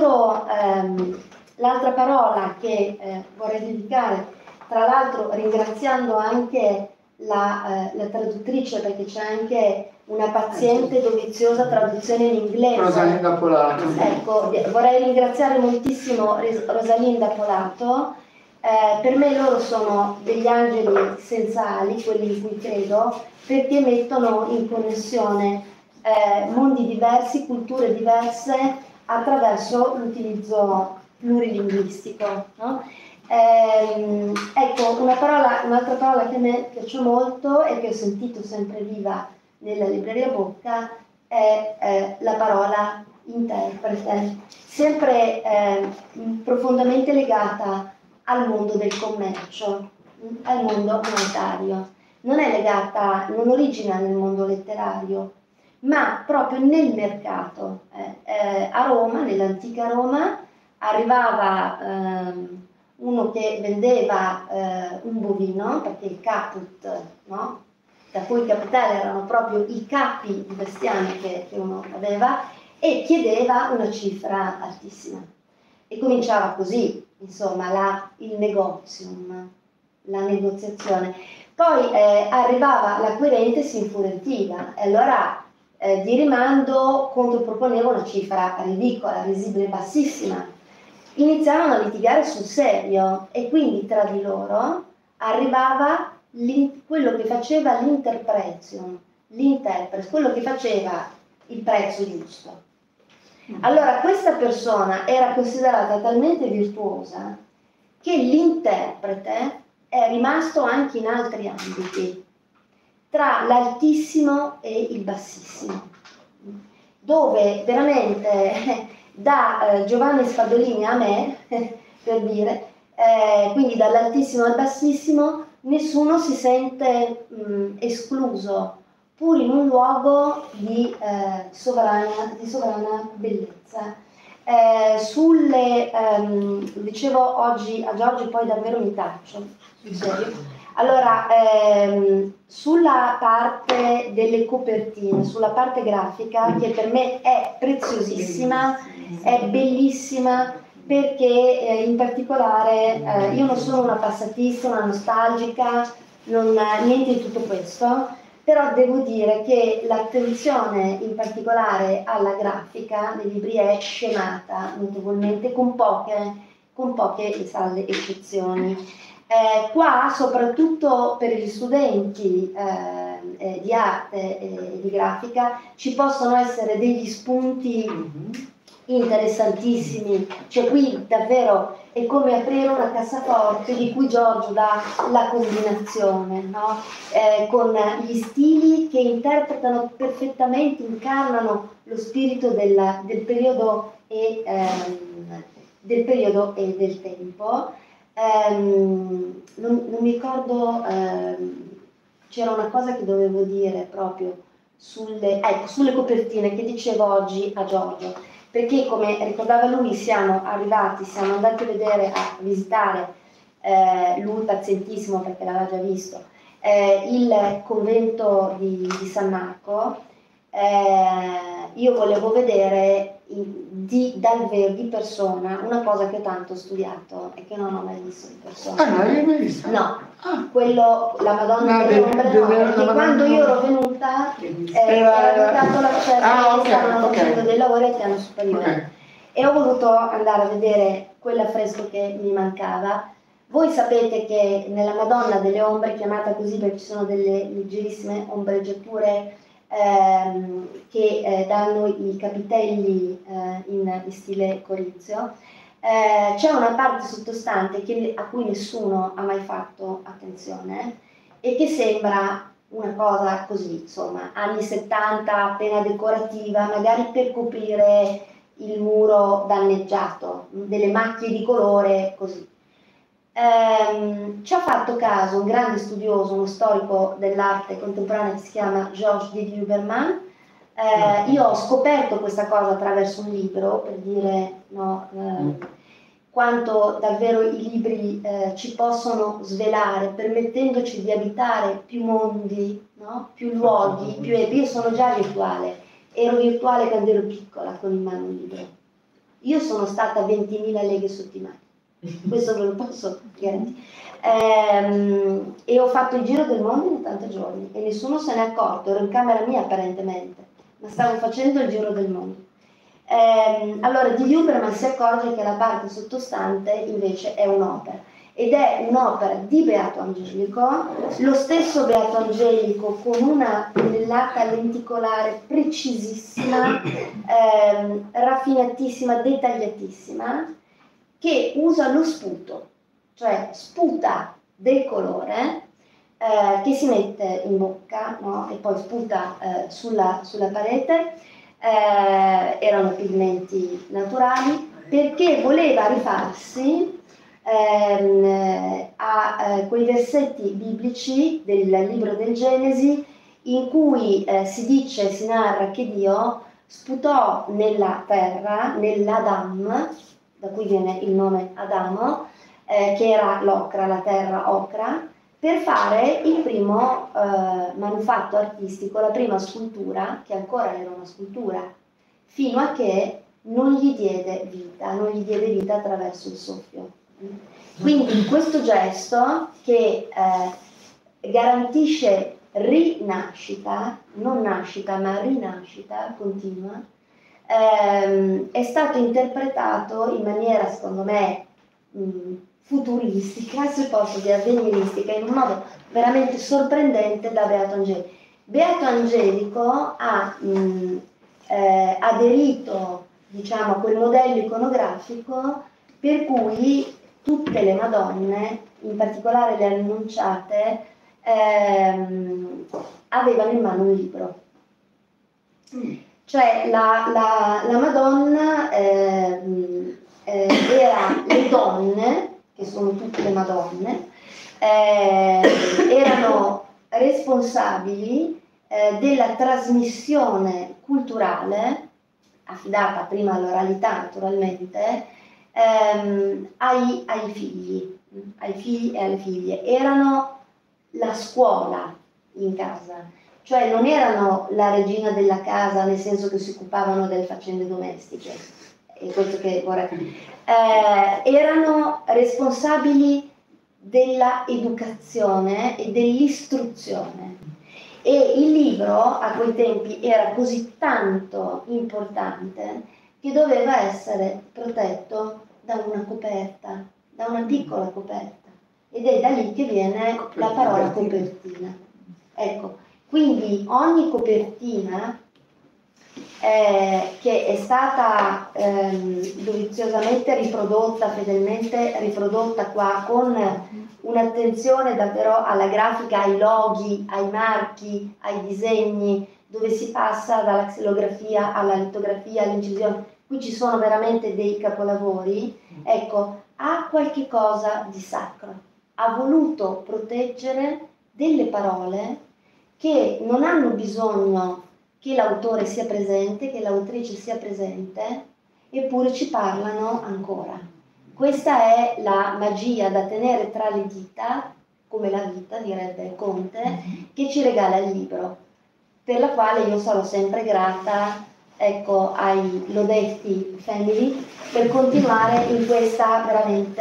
l'altra parola che vorrei dedicare, tra l'altro ringraziando anche la traduttrice, perché c'è anche una paziente doviziosa traduzione in inglese. Rosalinda Polato. Ecco, vorrei ringraziare moltissimo Rosalinda Polato. Per me loro sono degli angeli senza ali, quelli in cui credo, perché mettono in connessione mondi diversi, culture diverse, attraverso l'utilizzo plurilinguistico, no? Ecco, un'altra parola che a me piace molto e che ho sentito sempre viva nella libreria Bocca è la parola interprete, sempre profondamente legata al mondo del commercio, al mondo monetario. Non è legata, non origina nel mondo letterario, ma proprio nel mercato. A Roma, nell'antica Roma, arrivava uno che vendeva un bovino, perché il caput, no? Da cui i capitali erano proprio i capi di bestiame che uno aveva, e chiedeva una cifra altissima. E cominciava così, insomma, il negozium, la negoziazione. Poi arrivava l'acquirente e si infurentiva, e allora di rimando controproponeva una cifra ridicola, risibile, bassissima. Iniziavano a litigare sul serio, e quindi tra di loro arrivava quello che faceva l'interprezzo, l'interprete, quello che faceva il prezzo giusto. Allora questa persona era considerata talmente virtuosa che l'interprete è rimasto anche in altri ambiti, tra l'altissimo e il bassissimo, dove veramente da Giovanni Spadolini a me, per dire, quindi dall'altissimo al bassissimo, nessuno si sente escluso, pur in un luogo di sovrana bellezza. Dicevo oggi a Giorgio, poi davvero mi taccio, sul serio. Allora, sulla parte delle copertine, sulla parte grafica, che per me è preziosissima, è bellissima, perché in particolare io non sono una passatista, una nostalgica, niente di tutto questo, però devo dire che l'attenzione in particolare alla grafica nei libri è scemata notevolmente, con poche salde eccezioni. Qua, soprattutto per gli studenti di arte e di grafica, ci possono essere degli spunti interessantissimi, cioè qui davvero è come aprire una cassaforte di cui Giorgio dà la combinazione, no? Con gli stili che interpretano perfettamente, incarnano lo spirito del periodo e del tempo. Non mi ricordo, c'era una cosa che dovevo dire proprio sulle copertine, che dicevo oggi a Giorgio, perché come ricordava lui siamo andati a visitare, lui pazientissimo perché l'aveva già visto, il convento di San Marco. Io volevo vedere dal vero, di persona, una cosa che ho tanto studiato e che non ho mai visto di persona. Non l'avevi mai visto? No, quello, la Madonna delle Ombre, no, perché quando io ero venuta era diventato la cella che stavano facendo dei lavori al piano superiore, e ho voluto andare a vedere quell'affresco che mi mancava. Voi sapete che nella Madonna delle Ombre, chiamata così perché ci sono delle leggerissime ombreggiature che danno i capitelli in stile corinzio, c'è una parte sottostante a cui nessuno ha mai fatto attenzione e che sembra una cosa così, insomma, anni 70, appena decorativa, magari per coprire il muro danneggiato, delle macchie di colore, così. Ci ha fatto caso un grande studioso, uno storico dell'arte contemporanea che si chiama Georges Didier Huberman. Io ho scoperto questa cosa attraverso un libro, per dire quanto davvero i libri ci possono svelare, permettendoci di abitare più mondi, no? Più luoghi, più epi. Io sono già virtuale, ero virtuale quando ero piccola con in mano un libro. Io sono stata a 20.000 leghe sotto i mari. questo ve lo posso garantire. E ho fatto il giro del mondo in 80 giorni e nessuno se n'è accorto, ero in camera mia apparentemente, ma stavo facendo il giro del mondo. Allora di Huberman si accorge che la parte sottostante invece è un'opera, ed è un'opera di Beato Angelico, lo stesso Beato Angelico con una pennellata lenticolare precisissima, raffinatissima, dettagliatissima, che usa lo sputo, cioè sputa del colore che si mette in bocca, no? E poi sputa sulla parete. Erano pigmenti naturali, perché voleva rifarsi a quei versetti biblici del libro del Genesi in cui si dice, si narra che Dio sputò nella terra, nell'Adam, da cui viene il nome Adamo, che era l'ocra, la terra ocra, per fare il primo manufatto artistico, la prima scultura, che ancora era una scultura, fino a che non gli diede vita attraverso il soffio. Quindi questo gesto che garantisce rinascita, non nascita ma rinascita continua, è stato interpretato in maniera, secondo me, futuristica, se posso dire, avveniristica, in un modo veramente sorprendente da Beato Angelico. Beato Angelico ha aderito, diciamo, a quel modello iconografico per cui tutte le Madonne, in particolare le Annunciate, avevano in mano un libro. Cioè la Madonna era le donne, che sono tutte le Madonne, erano responsabili della trasmissione culturale, affidata prima all'oralità naturalmente, ai figli e alle figlie. Erano la scuola in casa, cioè non erano la regina della casa nel senso che si occupavano delle faccende domestiche, e questo che vorrei erano responsabili della educazione e dell'istruzione, e il libro a quei tempi era così tanto importante che doveva essere protetto da una coperta, da una piccola coperta, ed è da lì che viene la parola copertina. Ecco, quindi ogni copertina che è stata doviziosamente riprodotta, fedelmente riprodotta qua, con un'attenzione davvero alla grafica, ai loghi, ai marchi, ai disegni, dove si passa dalla xilografia alla litografia, all'incisione. Qui ci sono veramente dei capolavori. Ecco, ha qualche cosa di sacro. Ha voluto proteggere delle parole che non hanno bisogno che l'autore sia presente, che l'autrice sia presente, eppure ci parlano ancora. Questa è la magia da tenere tra le dita, come la vita, direbbe Conte, che ci regala il libro, per la quale io sarò sempre grata, ecco, ai Lodetti Family, per continuare in questa veramente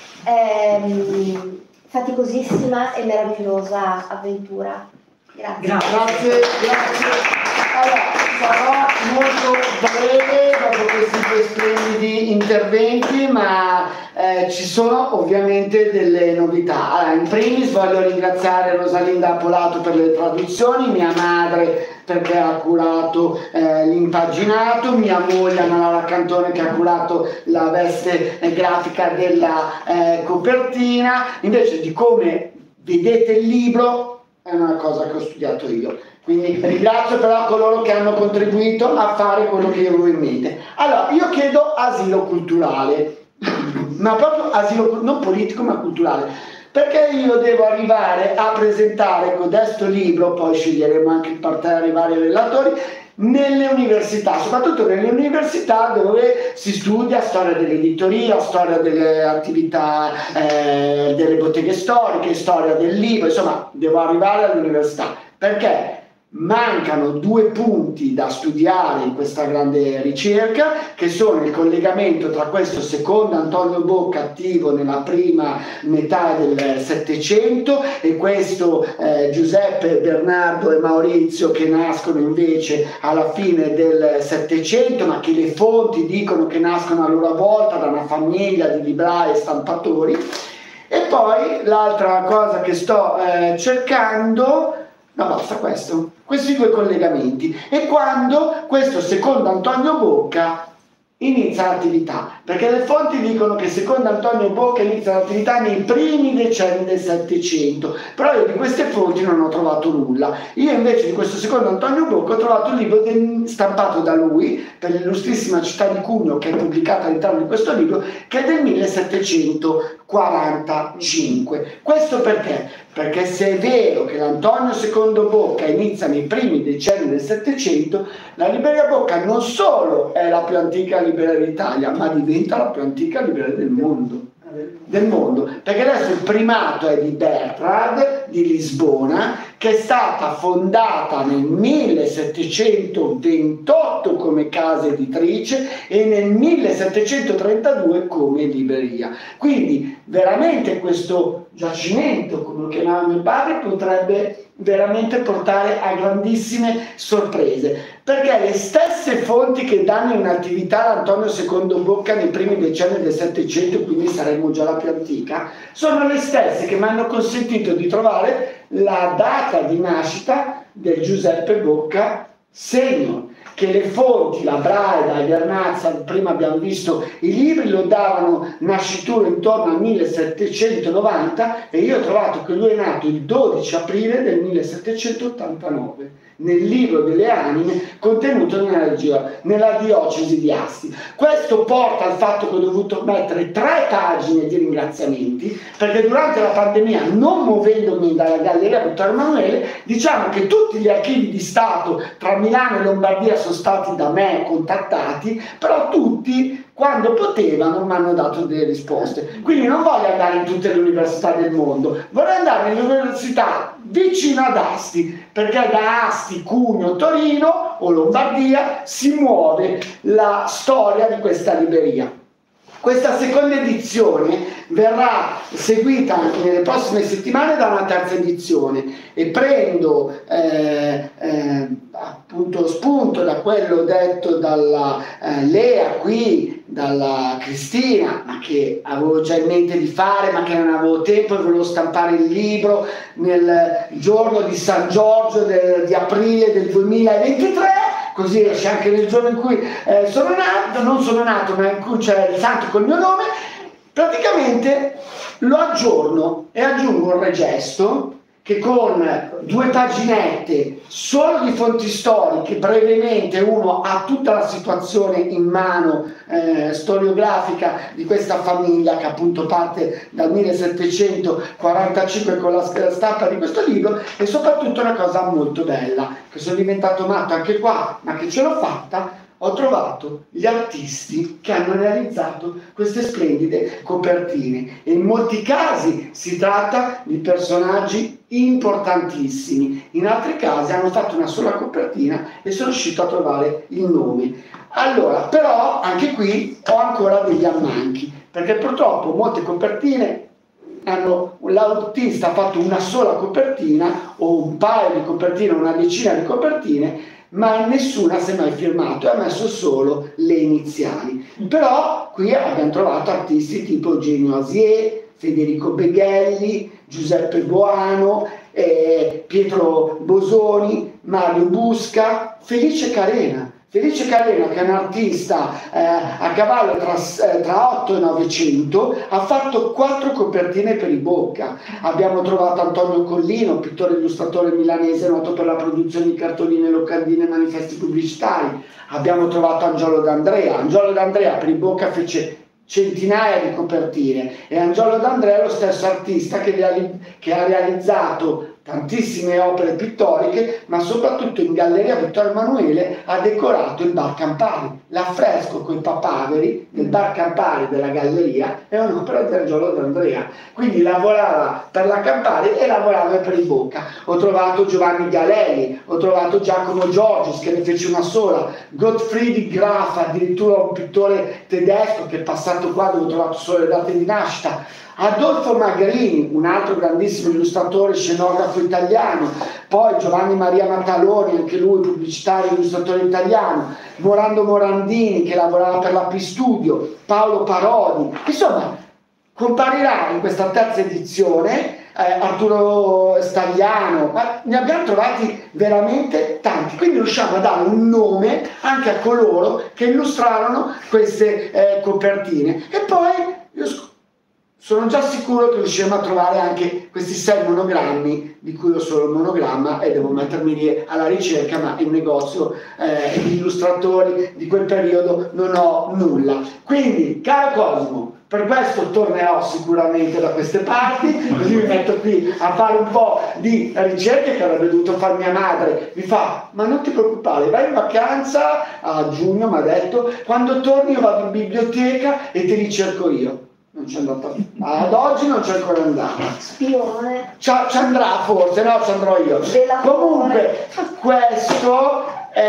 faticosissima e meravigliosa avventura. Grazie. Grazie. Allora, sarò molto breve dopo questi due splendidi interventi, ma ci sono ovviamente delle novità. Allora, in primis voglio ringraziare Rosalinda Polato per le traduzioni, mia madre perché ha curato l'impaginato, mia moglie Anna Cantone che ha curato la veste grafica della copertina. Invece di come vedete il libro è una cosa che ho studiato io. Quindi ringrazio però coloro che hanno contribuito a fare quello che io avevo in mente. Allora, io chiedo asilo culturale, ma proprio asilo non politico ma culturale, perché io devo arrivare a presentare codesto libro, poi sceglieremo anche il parterre i vari relatori, nelle università, soprattutto nelle università dove si studia storia dell'editoria, storia delle attività delle botteghe storiche, storia del libro, insomma devo arrivare all'università. Perché? mancano 2 punti da studiare in questa grande ricerca, che sono il collegamento tra questo secondo Antonio Bocca attivo nella prima metà del Settecento e questo Giuseppe, Bernardo e Maurizio, che nascono invece alla fine del Settecento, ma che le fonti dicono che nascono a loro volta da una famiglia di librai e stampatori. E poi l'altra cosa che sto cercando, no, basta questo, questi 2 collegamenti, e quando questo secondo Antonio Bocca inizia l'attività, perché le fonti dicono che secondo Antonio Bocca inizia l'attività nei primi decenni del Settecento, però io di queste fonti non ho trovato nulla. Io invece di questo secondo Antonio Bocca ho trovato un libro stampato da lui per l'illustrissima città di Cuneo, che è pubblicato all'interno di questo libro, che è del 1745. Questo perché? Perché se è vero che l'Antonio II Bocca inizia nei primi decenni del Settecento, la libreria Bocca non solo è la più antica libreria d'Italia, ma diventa la più antica libreria del mondo. Perché adesso il primato è di Bertrand di Lisbona, che è stata fondata nel 1728 come casa editrice e nel 1732 come libreria. Quindi veramente questo giacimento, come lo chiamava mio padre, potrebbe veramente portare a grandissime sorprese, perché le stesse fonti che danno in attività l'Antonio II Bocca nei primi decenni del Settecento, quindi saremmo già la più antica, sono le stesse che mi hanno consentito di trovare la data di nascita del Giuseppe Bocca senior, che le fonti, la Braida e Vernazza, prima abbiamo visto i libri, lo davano nascituro intorno al 1790 e io ho trovato che lui è nato il 12 aprile del 1789 nel libro delle anime contenuto nella diocesi di Asti. Questo porta al fatto che ho dovuto mettere 3 pagine di ringraziamenti, perché durante la pandemia, non muovendomi dalla Galleria Vittorio Emanuele, diciamo che tutti gli archivi di Stato tra Milano e Lombardia sono stati da me contattati, però tutti quando potevano mi hanno dato delle risposte. Quindi non voglio andare in tutte le università del mondo, vorrei andare nell'università vicino ad Asti, perché da Asti, Cuneo, Torino o Lombardia si muove la storia di questa libreria. Questa seconda edizione verrà seguita nelle prossime settimane da una terza edizione e prendo appunto spunto da quello detto dalla Lea qui, dalla Cristina, ma che avevo già in mente di fare ma che non avevo tempo e volevo stampare il libro nel giorno di San Giorgio di aprile del 2023, così esce anche nel giorno in cui non sono nato, ma in cui c'è il santo col mio nome. Praticamente lo aggiorno e aggiungo un regesto che con 2 paginette solo di fonti storiche, brevemente uno ha tutta la situazione in mano storiografica di questa famiglia, che appunto parte dal 1745 con la stampa di questo libro, e soprattutto una cosa molto bella, che sono diventato matto anche qua, ma che ce l'ho fatta. Ho trovato gli artisti che hanno realizzato queste splendide copertine e in molti casi si tratta di personaggi importantissimi, in altri casi hanno fatto una sola copertina e sono riuscito a trovare il nome. Allora, però anche qui ho ancora degli ammanchi, perché purtroppo molte copertine l'artista ha fatto una sola copertina o un paio di copertine, una decina di copertine, ma nessuna si è mai firmato e ha messo solo le iniziali. Però qui abbiamo trovato artisti tipo Eugenio Asier, Federico Beghelli, Giuseppe Boano, Pietro Bosoni, Mario Busca, Felice Carena, che è un artista a cavallo tra 8 e 900, ha fatto 4 copertine per i Bocca. Abbiamo trovato Antonio Collino, pittore illustratore milanese noto per la produzione di cartoline, locandine e manifesti pubblicitari. Abbiamo trovato Angiolo D'Andrea per i Bocca fece centinaia di copertine, e Angiolo D'Andrea è lo stesso artista che ha realizzato tantissime opere pittoriche, ma soprattutto in Galleria Vittorio Emanuele ha decorato il Bar Campari. L'affresco con i papaveri del Bar Campari della galleria è un'opera di Angiolo D'Andrea, quindi lavorava per la Campari e lavorava per il Bocca. Ho trovato Giovanni Galelli, ho trovato Giacomo Giorgis che ne fece una sola, Gottfried Graf, addirittura un pittore tedesco che è passato qua dove ho trovato solo le date di nascita, Adolfo Magrini, un altro grandissimo illustratore, scenografo italiano, poi Giovanni Maria Mataloni, anche lui pubblicitario, illustratore italiano, Morando Morandini che lavorava per la P-Studio, Paolo Parodi, insomma comparirà in questa terza edizione Arturo Stagliano, ma ne abbiamo trovati veramente tanti, quindi riusciamo a dare un nome anche a coloro che illustrarono queste copertine. E poi io sono già sicuro che riusciremo a trovare anche questi 6 monogrammi, di cui ho solo il monogramma e devo mettermi lì alla ricerca, ma in negozio di illustratori di quel periodo non ho nulla. Quindi, caro Cosimo, per questo tornerò sicuramente da queste parti, così mi metto qui a fare un po' di ricerche che avrebbe dovuto fare mia madre. Mi fa, ma non ti preoccupare, vai in vacanza a giugno, mi ha detto, quando torni io vado in biblioteca e te li cerco io. Non c'è andata, ad oggi non c'è ancora andata. Spione. Ci andrà forse, no, ci andrò io. Comunque, questo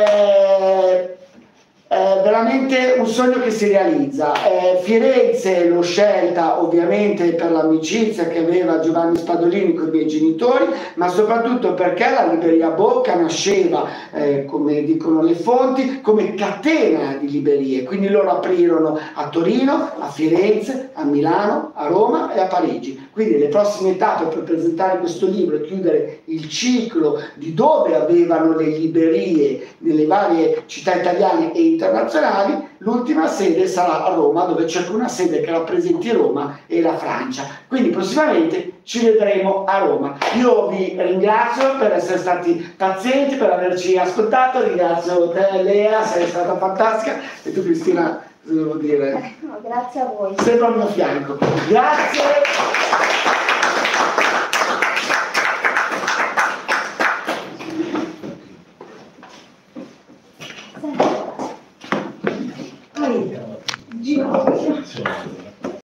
è veramente un sogno che si realizza. Firenze l'ho scelta ovviamente per l'amicizia che aveva Giovanni Spadolini con i miei genitori, ma soprattutto perché la libreria Bocca nasceva, come dicono le fonti, come catena di librerie. Quindi loro aprirono a Torino, a Firenze, a Milano, a Roma e a Parigi. Quindi le prossime tappe per presentare questo libro e chiudere il ciclo di dove avevano le librerie nelle varie città italiane e internazionali, l'ultima sede sarà a Roma, dove c'è una sede che rappresenti Roma e la Francia. Quindi prossimamente ci vedremo a Roma. Io vi ringrazio per essere stati pazienti, per averci ascoltato, ringrazio te Lea, sei stata fantastica, e tu Cristina, cosa devo dire? No, grazie a voi. Sempre al mio fianco. Grazie.